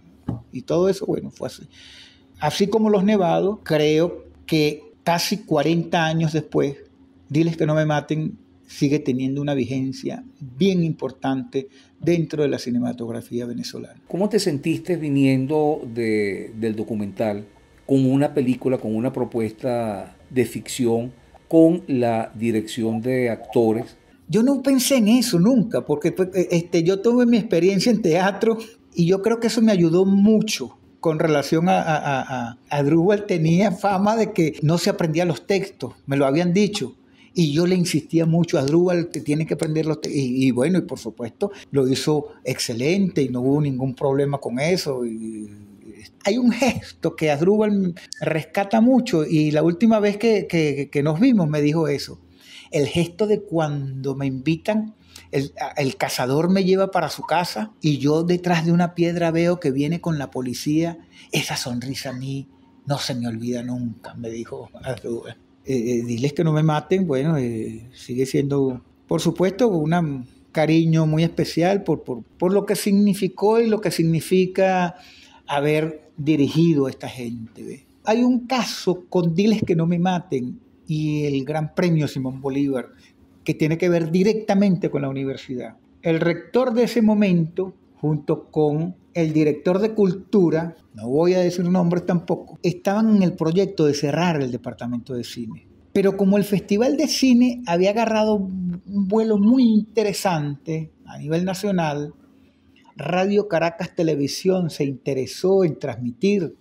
Y todo eso, bueno, fue así. Así como Los Nevados, creo que casi cuarenta años después, Diles que no me maten sigue teniendo una vigencia bien importante dentro de la cinematografía venezolana. ¿Cómo te sentiste viniendo de, del documental con una película, con una propuesta de ficción, con la dirección de actores? Yo no pensé en eso nunca, porque este, yo tuve mi experiencia en teatro y yo creo que eso me ayudó mucho. Con relación a, a, a, a Asdrúbal, tenía fama de que no se aprendía los textos, me lo habían dicho. Y yo le insistía mucho a Asdrúbal que tiene que aprender los textos. Y, y bueno, y por supuesto lo hizo excelente y no hubo ningún problema con eso. Y, hay un gesto que Asdrúbal rescata mucho y la última vez que, que, que nos vimos me dijo eso. El gesto de cuando me invitan, el, el cazador me lleva para su casa y yo detrás de una piedra veo que viene con la policía. Esa sonrisa a mí no se me olvida nunca, me dijo Asdrúbal. Eh, eh, diles que no me maten, bueno, eh, sigue siendo, por supuesto, un cariño muy especial por, por, por lo que significó y lo que significa haber dirigido a esta gente. ¿Ve? Hay un caso con Diles que no me maten y el Gran Premio Simón Bolívar que tiene que ver directamente con la universidad. El rector de ese momento, junto con el director de cultura, no voy a decir nombres tampoco, estaban en el proyecto de cerrar el departamento de cine. Pero como el Festival de Cine había agarrado un vuelo muy interesante a nivel nacional, Radio Caracas Televisión se interesó en transmitir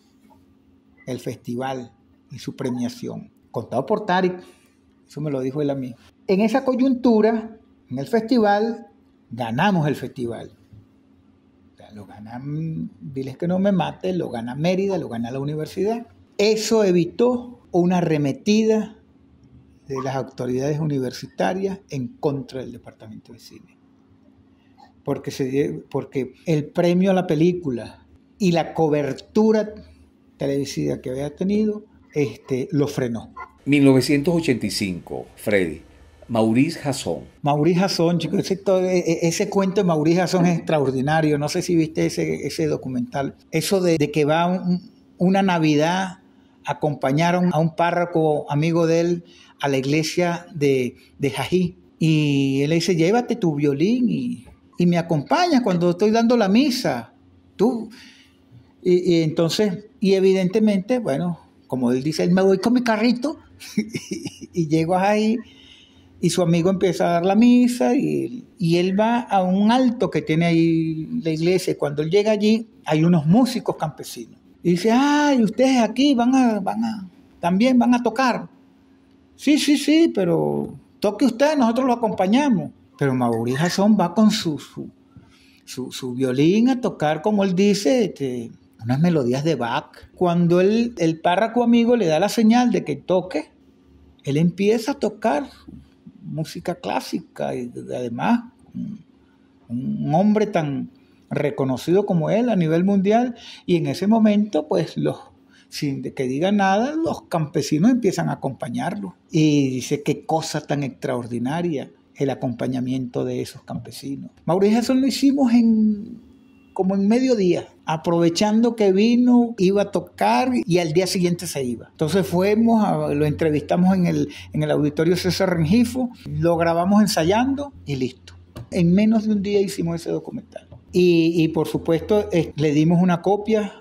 el festival y su premiación. Contado por Tarik, eso me lo dijo él a mí. En esa coyuntura, en el festival, ganamos el festival. Lo gana, Diles que no me mate, lo gana Mérida, lo gana la universidad. Eso evitó una arremetida de las autoridades universitarias en contra del departamento de cine. Porque, se, porque el premio a la película y la cobertura televisiva que había tenido este, lo frenó. mil novecientos ochenta y cinco, Freddy. Maurice Jason. Maurice Jason, chicos, ese, ese cuento de Maurice Jason es extraordinario. No sé si viste ese, ese documental. Eso de, de que va un, una Navidad, acompañaron a un párroco amigo de él a la iglesia de, de Jají. Y él le dice, llévate tu violín y, y me acompañas cuando estoy dando la misa. Tú. Y, y entonces, y evidentemente, bueno, como él dice, él me voy con mi carrito y, y llego ahí. Y su amigo empieza a dar la misa y, y él va a un alto que tiene ahí la iglesia. Y cuando él llega allí, hay unos músicos campesinos. Y dice, ay, ustedes aquí van a, van a, también van a tocar. Sí, sí, sí, pero toque usted, nosotros lo acompañamos. Pero Maurice Jason va con su, su, su, su violín a tocar, como él dice, este, unas melodías de Bach. Cuando él, el párroco amigo le da la señal de que toque, él empieza a tocar música clásica y además un, un hombre tan reconocido como él a nivel mundial, y en ese momento pues los, sin que diga nada, los campesinos empiezan a acompañarlo y dice qué cosa tan extraordinaria el acompañamiento de esos campesinos. Maurice Jason lo hicimos en como en mediodía, aprovechando que vino, iba a tocar y al día siguiente se iba. Entonces fuimos, a, lo entrevistamos en el, en el auditorio César Rengifo, lo grabamos ensayando y listo. En menos de un día hicimos ese documental. Y, y por supuesto eh, le dimos una copia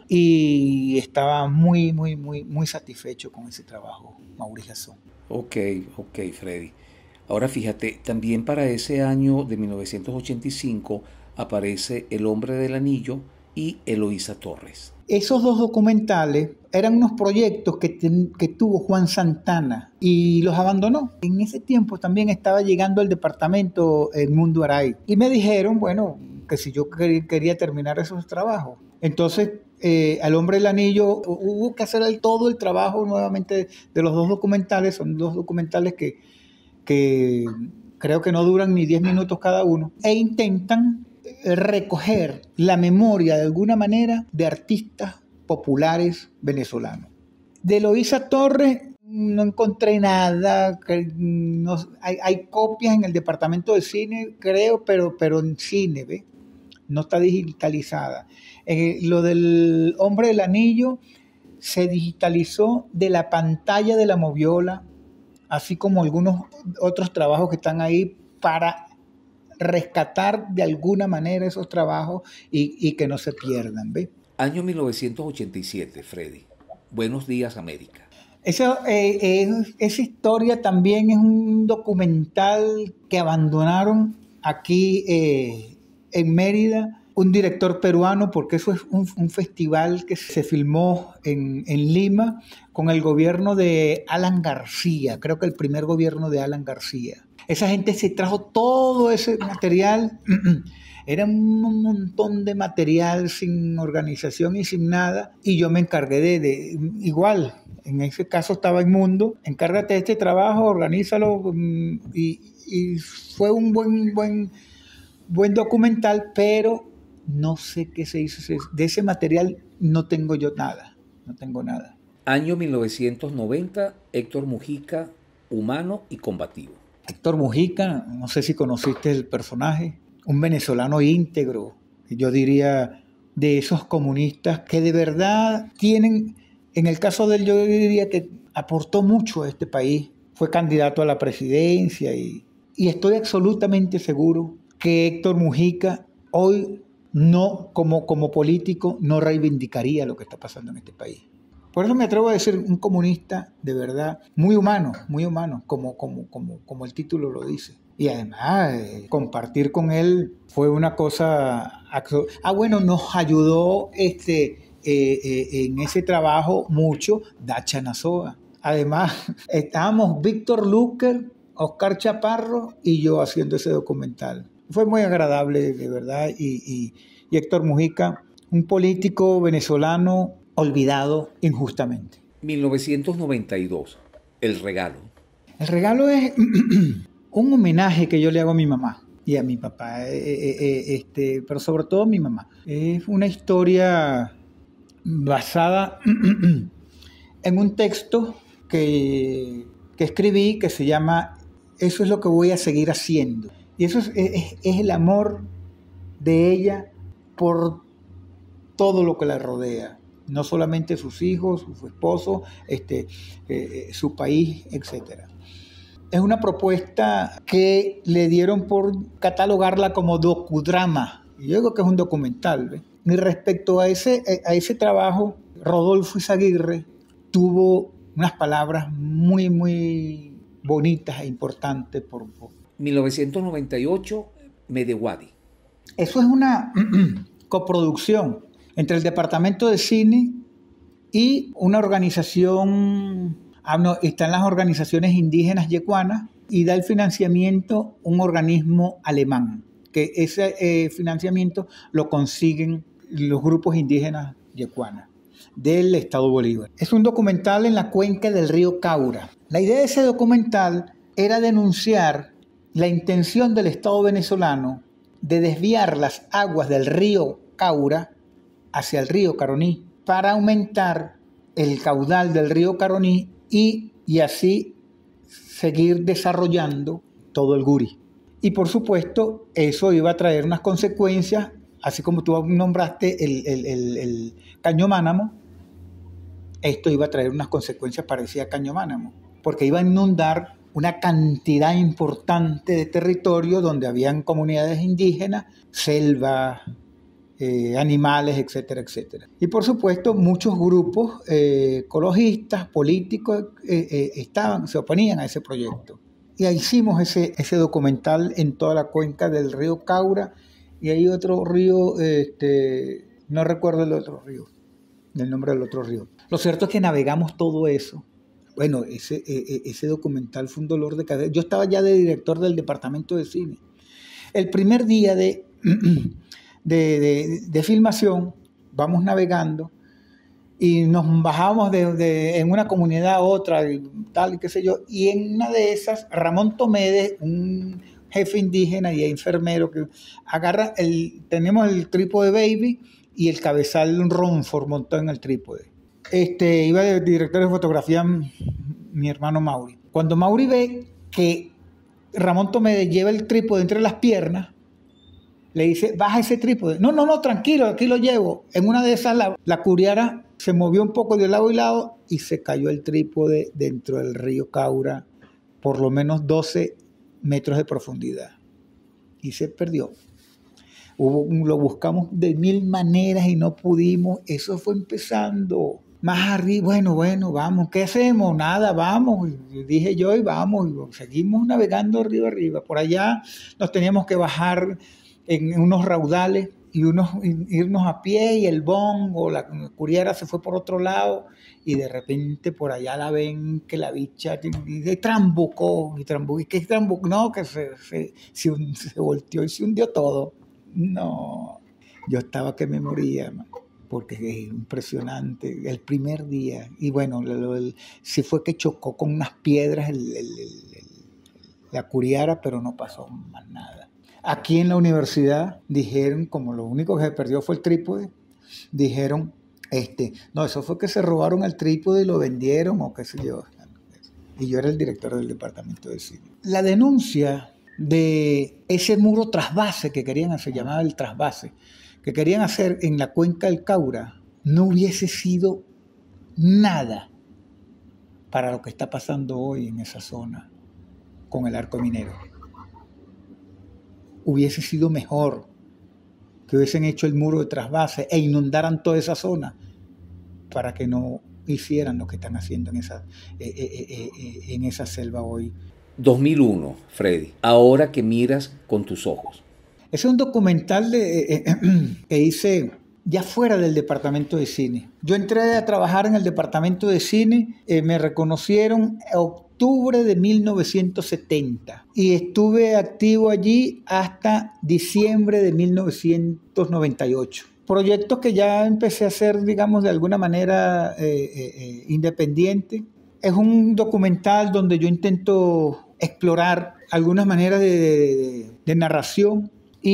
y estaba muy, muy, muy, muy satisfecho con ese trabajo, Maurice Jason. Ok, ok, Freddy. Ahora fíjate, también para ese año de mil novecientos ochenta y cinco aparece El hombre del anillo y Eloísa Torres. Esos dos documentales eran unos proyectos que, ten, que tuvo Juan Santana y los abandonó. En ese tiempo también estaba llegando al departamento Edmundo Aray y me dijeron, bueno, que si yo quería terminar esos trabajos. Entonces, eh, al hombre del anillo hubo que hacer el, todo el trabajo nuevamente de los dos documentales. Son dos documentales que, que creo que no duran ni diez minutos cada uno e intentan recoger la memoria de alguna manera de artistas populares venezolanos. De Eloísa Torres no encontré nada, no, hay, hay copias en el departamento de cine, creo, pero, pero en cine, ¿ves? No está digitalizada. Eh, lo del hombre del anillo se digitalizó de la pantalla de la moviola, así como algunos otros trabajos que están ahí para rescatar de alguna manera esos trabajos y, y que no se pierdan, ¿ves? Año mil novecientos ochenta y siete, Freddy. Buenos días, América. Esa, eh, eh, esa historia también es un documental que abandonaron aquí eh, en Mérida, un director peruano, porque eso es un, un festival que se filmó en, en Lima con el gobierno de Alan García, creo que el primer gobierno de Alan García. Esa gente se trajo todo ese material, era un montón de material sin organización y sin nada, y yo me encargué de, de igual, en ese caso estaba Inmundo, encárgate de este trabajo, organízalo, y, y fue un buen, buen, buen documental, pero no sé qué se hizo, de ese material no tengo yo nada, no tengo nada. Año mil novecientos noventa, Héctor Mujica, Humano y Combativo. Héctor Mujica, no sé si conociste el personaje, un venezolano íntegro, yo diría de esos comunistas que de verdad tienen, en el caso de él yo diría que aportó mucho a este país, fue candidato a la presidencia y, y estoy absolutamente seguro que Héctor Mujica hoy no, como, como político, no reivindicaría lo que está pasando en este país. Por eso me atrevo a decir un comunista de verdad, muy humano, muy humano, como, como, como, como el título lo dice. Y además, eh, compartir con él fue una cosa... Ah, bueno, nos ayudó este, eh, eh, en ese trabajo mucho Dacha Nazoa. Además, estábamos Víctor Luker, Oscar Chaparro y yo haciendo ese documental. Fue muy agradable, de verdad. Y, y, y Héctor Mujica, un político venezolano olvidado injustamente. mil novecientos noventa y dos, El regalo. El regalo es un homenaje que yo le hago a mi mamá y a mi papá, eh, eh, eh, este, pero sobre todo a mi mamá. Es una historia basada en un texto que, que escribí que se llama Eso es lo que voy a seguir haciendo. Y eso es, es, es el amor de ella por todo lo que la rodea. No solamente sus hijos, su esposo, este, eh, su país, etcétera. Es una propuesta que le dieron por catalogarla como docudrama. Y yo digo que es un documental, ¿ves? Y respecto a ese, a ese trabajo, Rodolfo Izaguirre tuvo unas palabras muy, muy bonitas e importantes. Por, por... mil novecientos noventa y ocho, Medewadi. Eso es una coproducción entre el Departamento de Cine y una organización, ah, no, están las organizaciones indígenas yecuanas y da el financiamiento un organismo alemán, que ese eh, financiamiento lo consiguen los grupos indígenas yecuanas del Estado Bolívar. Es un documental en la cuenca del río Caura. La idea de ese documental era denunciar la intención del Estado venezolano de desviar las aguas del río Caura hacia el río Caroní para aumentar el caudal del río Caroní y, y así seguir desarrollando todo el Guri. Y por supuesto eso iba a traer unas consecuencias, así como tú nombraste el, el, el, el Caño Mánamo, esto iba a traer unas consecuencias parecidas a Caño Mánamo, porque iba a inundar una cantidad importante de territorio donde habían comunidades indígenas, selva, eh, animales, etcétera, etcétera. Y por supuesto muchos grupos eh, ecologistas, políticos, eh, eh, estaban, se oponían a ese proyecto. Y ahí hicimos ese, ese documental en toda la cuenca del río Caura, y hay otro río, este, no recuerdo el otro río, el nombre del otro río. Lo cierto es que navegamos todo eso. Bueno, ese, ese documental fue un dolor de cabeza. Yo estaba ya de director del departamento de cine. El primer día de, de, de, de filmación, vamos navegando y nos bajamos de, de, en una comunidad a otra, y tal, y qué sé yo. Y en una de esas, Ramón Tomedes, un jefe indígena y enfermero, que agarra, el, tenemos el trípode Baby y el cabezal Romford montado en el trípode. Este, iba de director de fotografía mi hermano Mauri. Cuando Mauri ve que Ramón Tomedes lleva el trípode entre las piernas, le dice, baja ese trípode. No, no, no, tranquilo, aquí lo llevo. En una de esas, la, la curiara se movió un poco de lado y lado y se cayó el trípode dentro del río Caura, por lo menos doce metros de profundidad. Y se perdió. Hubo, lo buscamos de mil maneras y no pudimos. Eso fue empezando. Más arriba, bueno, bueno, vamos, ¿qué hacemos? Nada, vamos, dije yo, y vamos, y seguimos navegando arriba, arriba. Por allá nos teníamos que bajar en unos raudales y unos, irnos a pie, y el bon o la curiera se fue por otro lado, y de repente por allá la ven que la bicha y trambucó, y trambucó, y que trambucó, no, que se, se, se, se volteó y se hundió todo. No, yo estaba que me moría, man, porque es impresionante, el primer día, y bueno, lo, el, sí fue que chocó con unas piedras el, el, el, el, la curiara, pero no pasó más nada. Aquí en la universidad dijeron, como lo único que se perdió fue el trípode, dijeron, este, no, eso fue que se robaron el trípode y lo vendieron, o qué sé yo, y yo era el director del departamento de cine. La denuncia de ese muro trasvase que querían hacer, se llamaba el trasvase, que querían hacer en la cuenca del Caura, no hubiese sido nada para lo que está pasando hoy en esa zona con el arco minero. Hubiese sido mejor que hubiesen hecho el muro de trasvase e inundaran toda esa zona para que no hicieran lo que están haciendo en esa, eh, eh, eh, eh, en esa selva hoy. dos mil uno, Freddy, ahora que miras con tus ojos. Es un documental de, eh, eh, que hice ya fuera del departamento de cine. Yo entré a trabajar en el departamento de cine, eh, me reconocieron en octubre de mil novecientos setenta y estuve activo allí hasta diciembre de mil novecientos noventa y ocho. Proyectos que ya empecé a hacer, digamos, de alguna manera eh, eh, independiente. Es un documental donde yo intento explorar algunas maneras de, de, de narración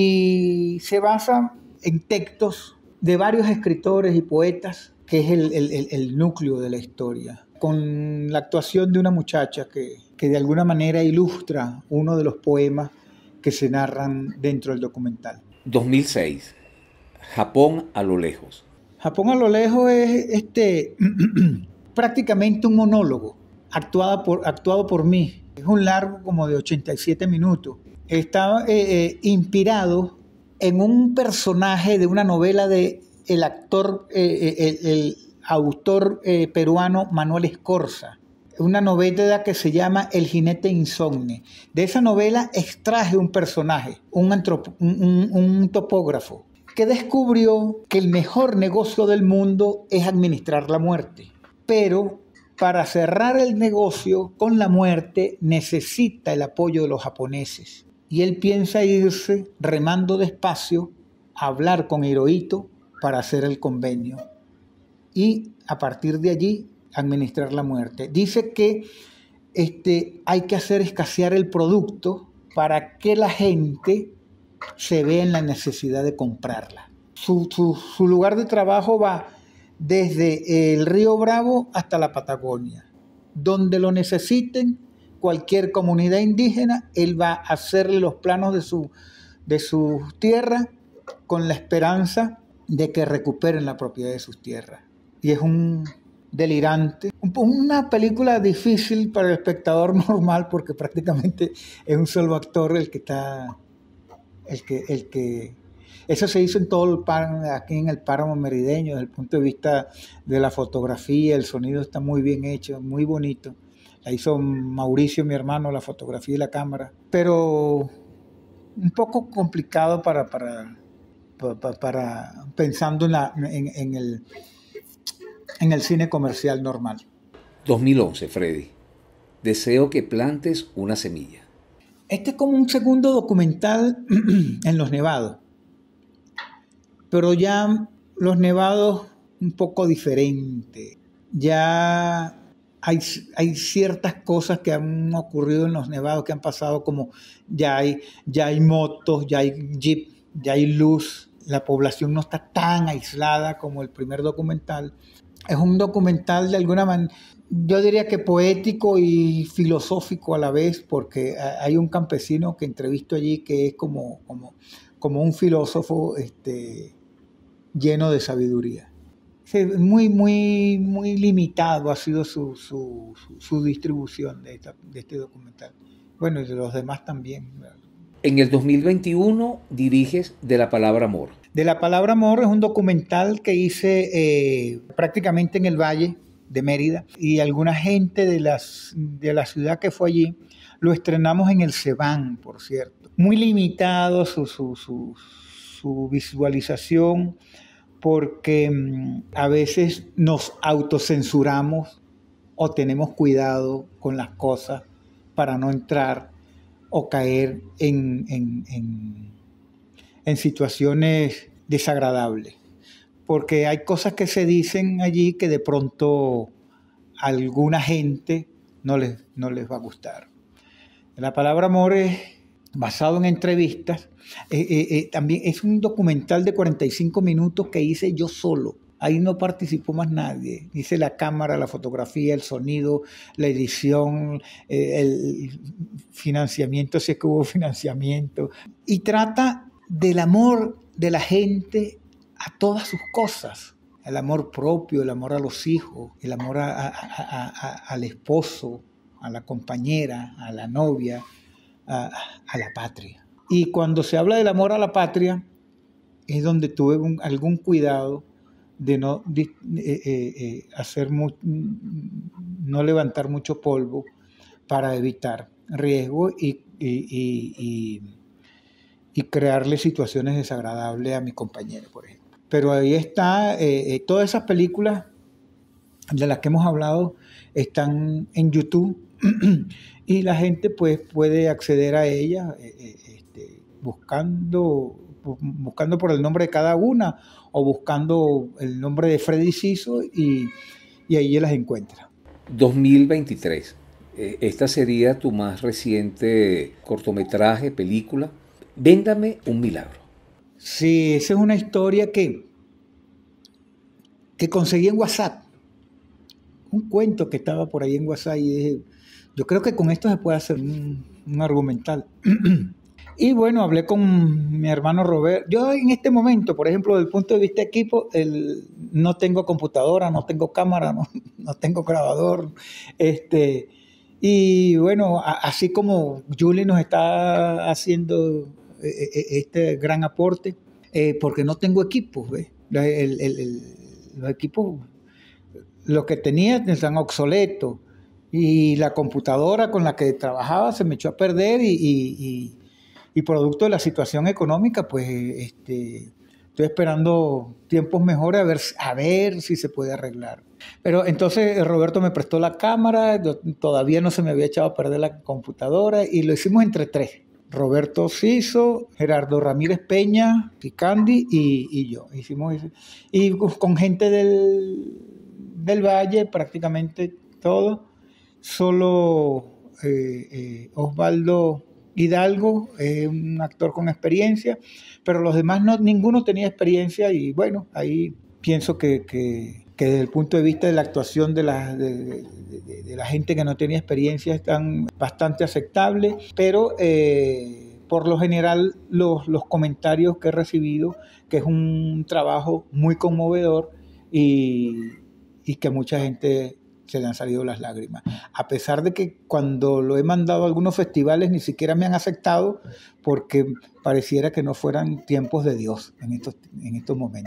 y se basa en textos de varios escritores y poetas, que es el, el, el núcleo de la historia, con la actuación de una muchacha que, que de alguna manera ilustra uno de los poemas que se narran dentro del documental. dos mil seis. Japón a lo lejos. Japón a lo lejos es este, prácticamente un monólogo actuado por, actuado por mí. Es un largo como de ochenta y siete minutos. Está eh, eh, inspirado en un personaje de una novela de el actor, eh, el, el autor eh, peruano Manuel Escorza. Una novela que se llama El jinete insomne. De esa novela extraje un personaje, un, antropo, un, un, un topógrafo, que descubrió que el mejor negocio del mundo es administrar la muerte. Pero para cerrar el negocio con la muerte necesita el apoyo de los japoneses. Y él piensa irse remando despacio a hablar con Hirohito para hacer el convenio. Y a partir de allí administrar la muerte. Dice que este, hay que hacer escasear el producto para que la gente se vea en la necesidad de comprarla. Su, su, su lugar de trabajo va desde el Río Bravo hasta la Patagonia. Donde lo necesiten, cualquier comunidad indígena, él va a hacerle los planos de su, de su tierra con la esperanza de que recuperen la propiedad de sus tierras. Y es un delirante, una película difícil para el espectador normal porque prácticamente es un solo actor el que está, el que, el que, eso se hizo en todo el páramo, aquí en el páramo merideño, desde el punto de vista de la fotografía, el sonido está muy bien hecho, muy bonito. La hizo Mauricio, mi hermano, la fotografía y la cámara, pero un poco complicado para, para, para, para pensando en, la, en, en el en el cine comercial normal. dos mil once, Freddy. Deseo que plantes una semilla. Este es como un segundo documental en los nevados, pero ya los nevados un poco diferente. Ya hay, hay ciertas cosas que han ocurrido en los nevados que han pasado, como ya hay, ya hay motos, ya hay jeep, ya hay luz. La población no está tan aislada como el primer documental. Es un documental de alguna manera, yo diría que poético y filosófico a la vez, porque hay un campesino que entrevisto allí que es como, como, como un filósofo este, lleno de sabiduría. Muy, muy, muy limitado ha sido su, su, su, su distribución de, esta, de este documental. Bueno, y de los demás también. En el dos mil veintiuno diriges De la palabra amor. De la palabra amor es un documental que hice eh, prácticamente en el Valle de Mérida, y alguna gente de, las, de la ciudad que fue allí lo estrenamos en el Cebán, por cierto. Muy limitado su, su, su, su visualización porque mmm, a veces nos autocensuramos o tenemos cuidado con las cosas para no entrar o caer en, en, en, en situaciones desagradables. Porque hay cosas que se dicen allí que de pronto a alguna gente no les, no les va a gustar. La palabra amor es basado en entrevistas. Eh, eh, eh, también es un documental de cuarenta y cinco minutos que hice yo solo. Ahí no participó más nadie. Hice la cámara, la fotografía, el sonido, la edición, eh, el financiamiento, si es que hubo financiamiento. Y trata del amor de la gente a todas sus cosas. El amor propio, el amor a los hijos, el amor a, a, a, a, al esposo, a la compañera, a la novia, a, a la patria. Y cuando se habla del amor a la patria, es donde tuve un, algún cuidado de no de, eh, eh, hacer mu no levantar mucho polvo para evitar riesgo y, y, y, y, y crearle situaciones desagradables a mi compañero, por ejemplo. Pero ahí está, eh, eh, todas esas películas de las que hemos hablado están en YouTube y la gente pues puede acceder a ellas eh, eh, este, buscando, buscando por el nombre de cada una o buscando el nombre de Freddy Ciso y, y ahí las encuentra. dos mil veintitrés. Eh, esta sería tu más reciente cortometraje, película. Véndame un milagro. Sí, esa es una historia que, que conseguí en WhatsApp. Un cuento que estaba por ahí en WhatsApp y dije, yo creo que con esto se puede hacer un, un argumental. Y bueno, hablé con mi hermano Robert. Yo en este momento, por ejemplo, desde el punto de vista de equipo, el, no tengo computadora, no tengo cámara, no, no tengo grabador. Este, y bueno, a, así como Julie nos está haciendo eh, este gran aporte, eh, porque no tengo equipos, ¿ves? El, el, el, los equipos, los que tenía están obsoletos. Y la computadora con la que trabajaba se me echó a perder y... y, y Y producto de la situación económica, pues este, estoy esperando tiempos mejores a ver, a ver si se puede arreglar. Pero entonces Roberto me prestó la cámara, yo, todavía no se me había echado a perder la computadora y lo hicimos entre tres. Roberto Ciso, Gerardo Ramírez Peña, Picandi y, y yo. Hicimos eso. Y con gente del, del Valle, prácticamente todo. Solo eh, eh, Osvaldo Hidalgo es un actor con experiencia, pero los demás no, ninguno tenía experiencia y bueno, ahí pienso que, que, que desde el punto de vista de la actuación de la, de, de, de la gente que no tenía experiencia están bastante aceptables, pero eh, por lo general los, los comentarios que he recibido, que es un trabajo muy conmovedor y, y que mucha gente se le han salido las lágrimas. A pesar de que cuando lo he mandado a algunos festivales ni siquiera me han aceptado porque pareciera que no fueran tiempos de Dios en estos, en estos momentos.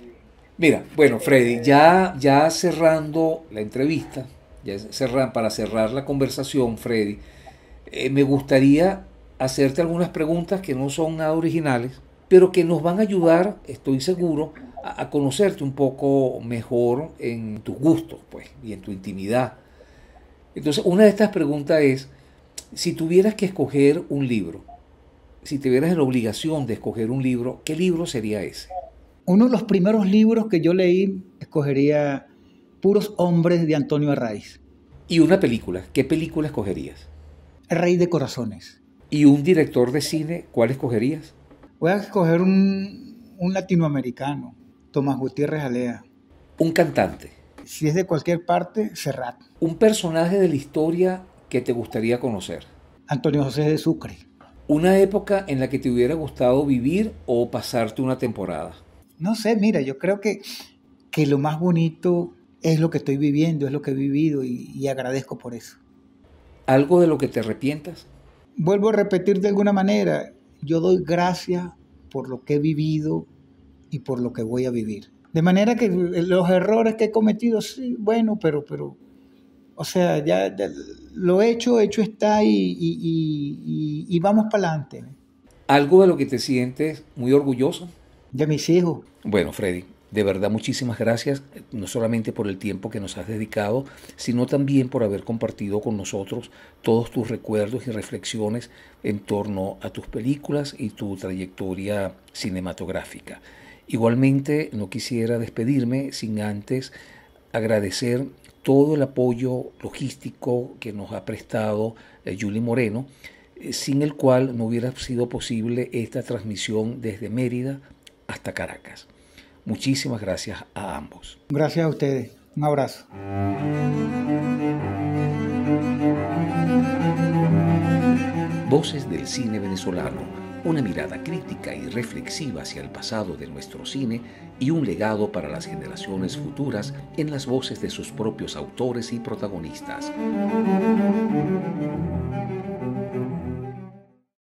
Mira, bueno, Freddy, ya, ya cerrando la entrevista, ya cerran, para cerrar la conversación, Freddy, eh, me gustaría hacerte algunas preguntas que no son nada originales, pero que nos van a ayudar, estoy seguro, a conocerte un poco mejor en tus gustos, pues, y en tu intimidad. Entonces, una de estas preguntas es, si tuvieras que escoger un libro, si tuvieras la obligación de escoger un libro, ¿qué libro sería ese? Uno de los primeros libros que yo leí, escogería Puros Hombres de Antonio Arraiz. Y una película, ¿qué película escogerías? El Rey de Corazones. ¿Y un director de cine, cuál escogerías? Voy a escoger un, un latinoamericano. Tomás Gutiérrez Alea. Un cantante. Si es de cualquier parte, Serrat. Un personaje de la historia que te gustaría conocer. Antonio José de Sucre. Una época en la que te hubiera gustado vivir o pasarte una temporada. No sé, mira, yo creo que, que lo más bonito es lo que estoy viviendo, es lo que he vivido y, y agradezco por eso. ¿Algo de lo que te arrepientas? Vuelvo a repetir de alguna manera, yo doy gracias por lo que he vivido y por lo que voy a vivir. De manera que los errores que he cometido, sí, bueno, pero, pero o sea, ya, ya lo hecho, hecho está y, y, y, y vamos para adelante. ¿Algo de lo que te sientes muy orgulloso? De mis hijos. Bueno, Freddy, de verdad muchísimas gracias, no solamente por el tiempo que nos has dedicado, sino también por haber compartido con nosotros todos tus recuerdos y reflexiones en torno a tus películas y tu trayectoria cinematográfica. Igualmente, no quisiera despedirme sin antes agradecer todo el apoyo logístico que nos ha prestado eh, Julie Moreno, eh, sin el cual no hubiera sido posible esta transmisión desde Mérida hasta Caracas. Muchísimas gracias a ambos. Gracias a ustedes. Un abrazo. Voces del cine venezolano, una mirada crítica y reflexiva hacia el pasado de nuestro cine y un legado para las generaciones futuras en las voces de sus propios autores y protagonistas.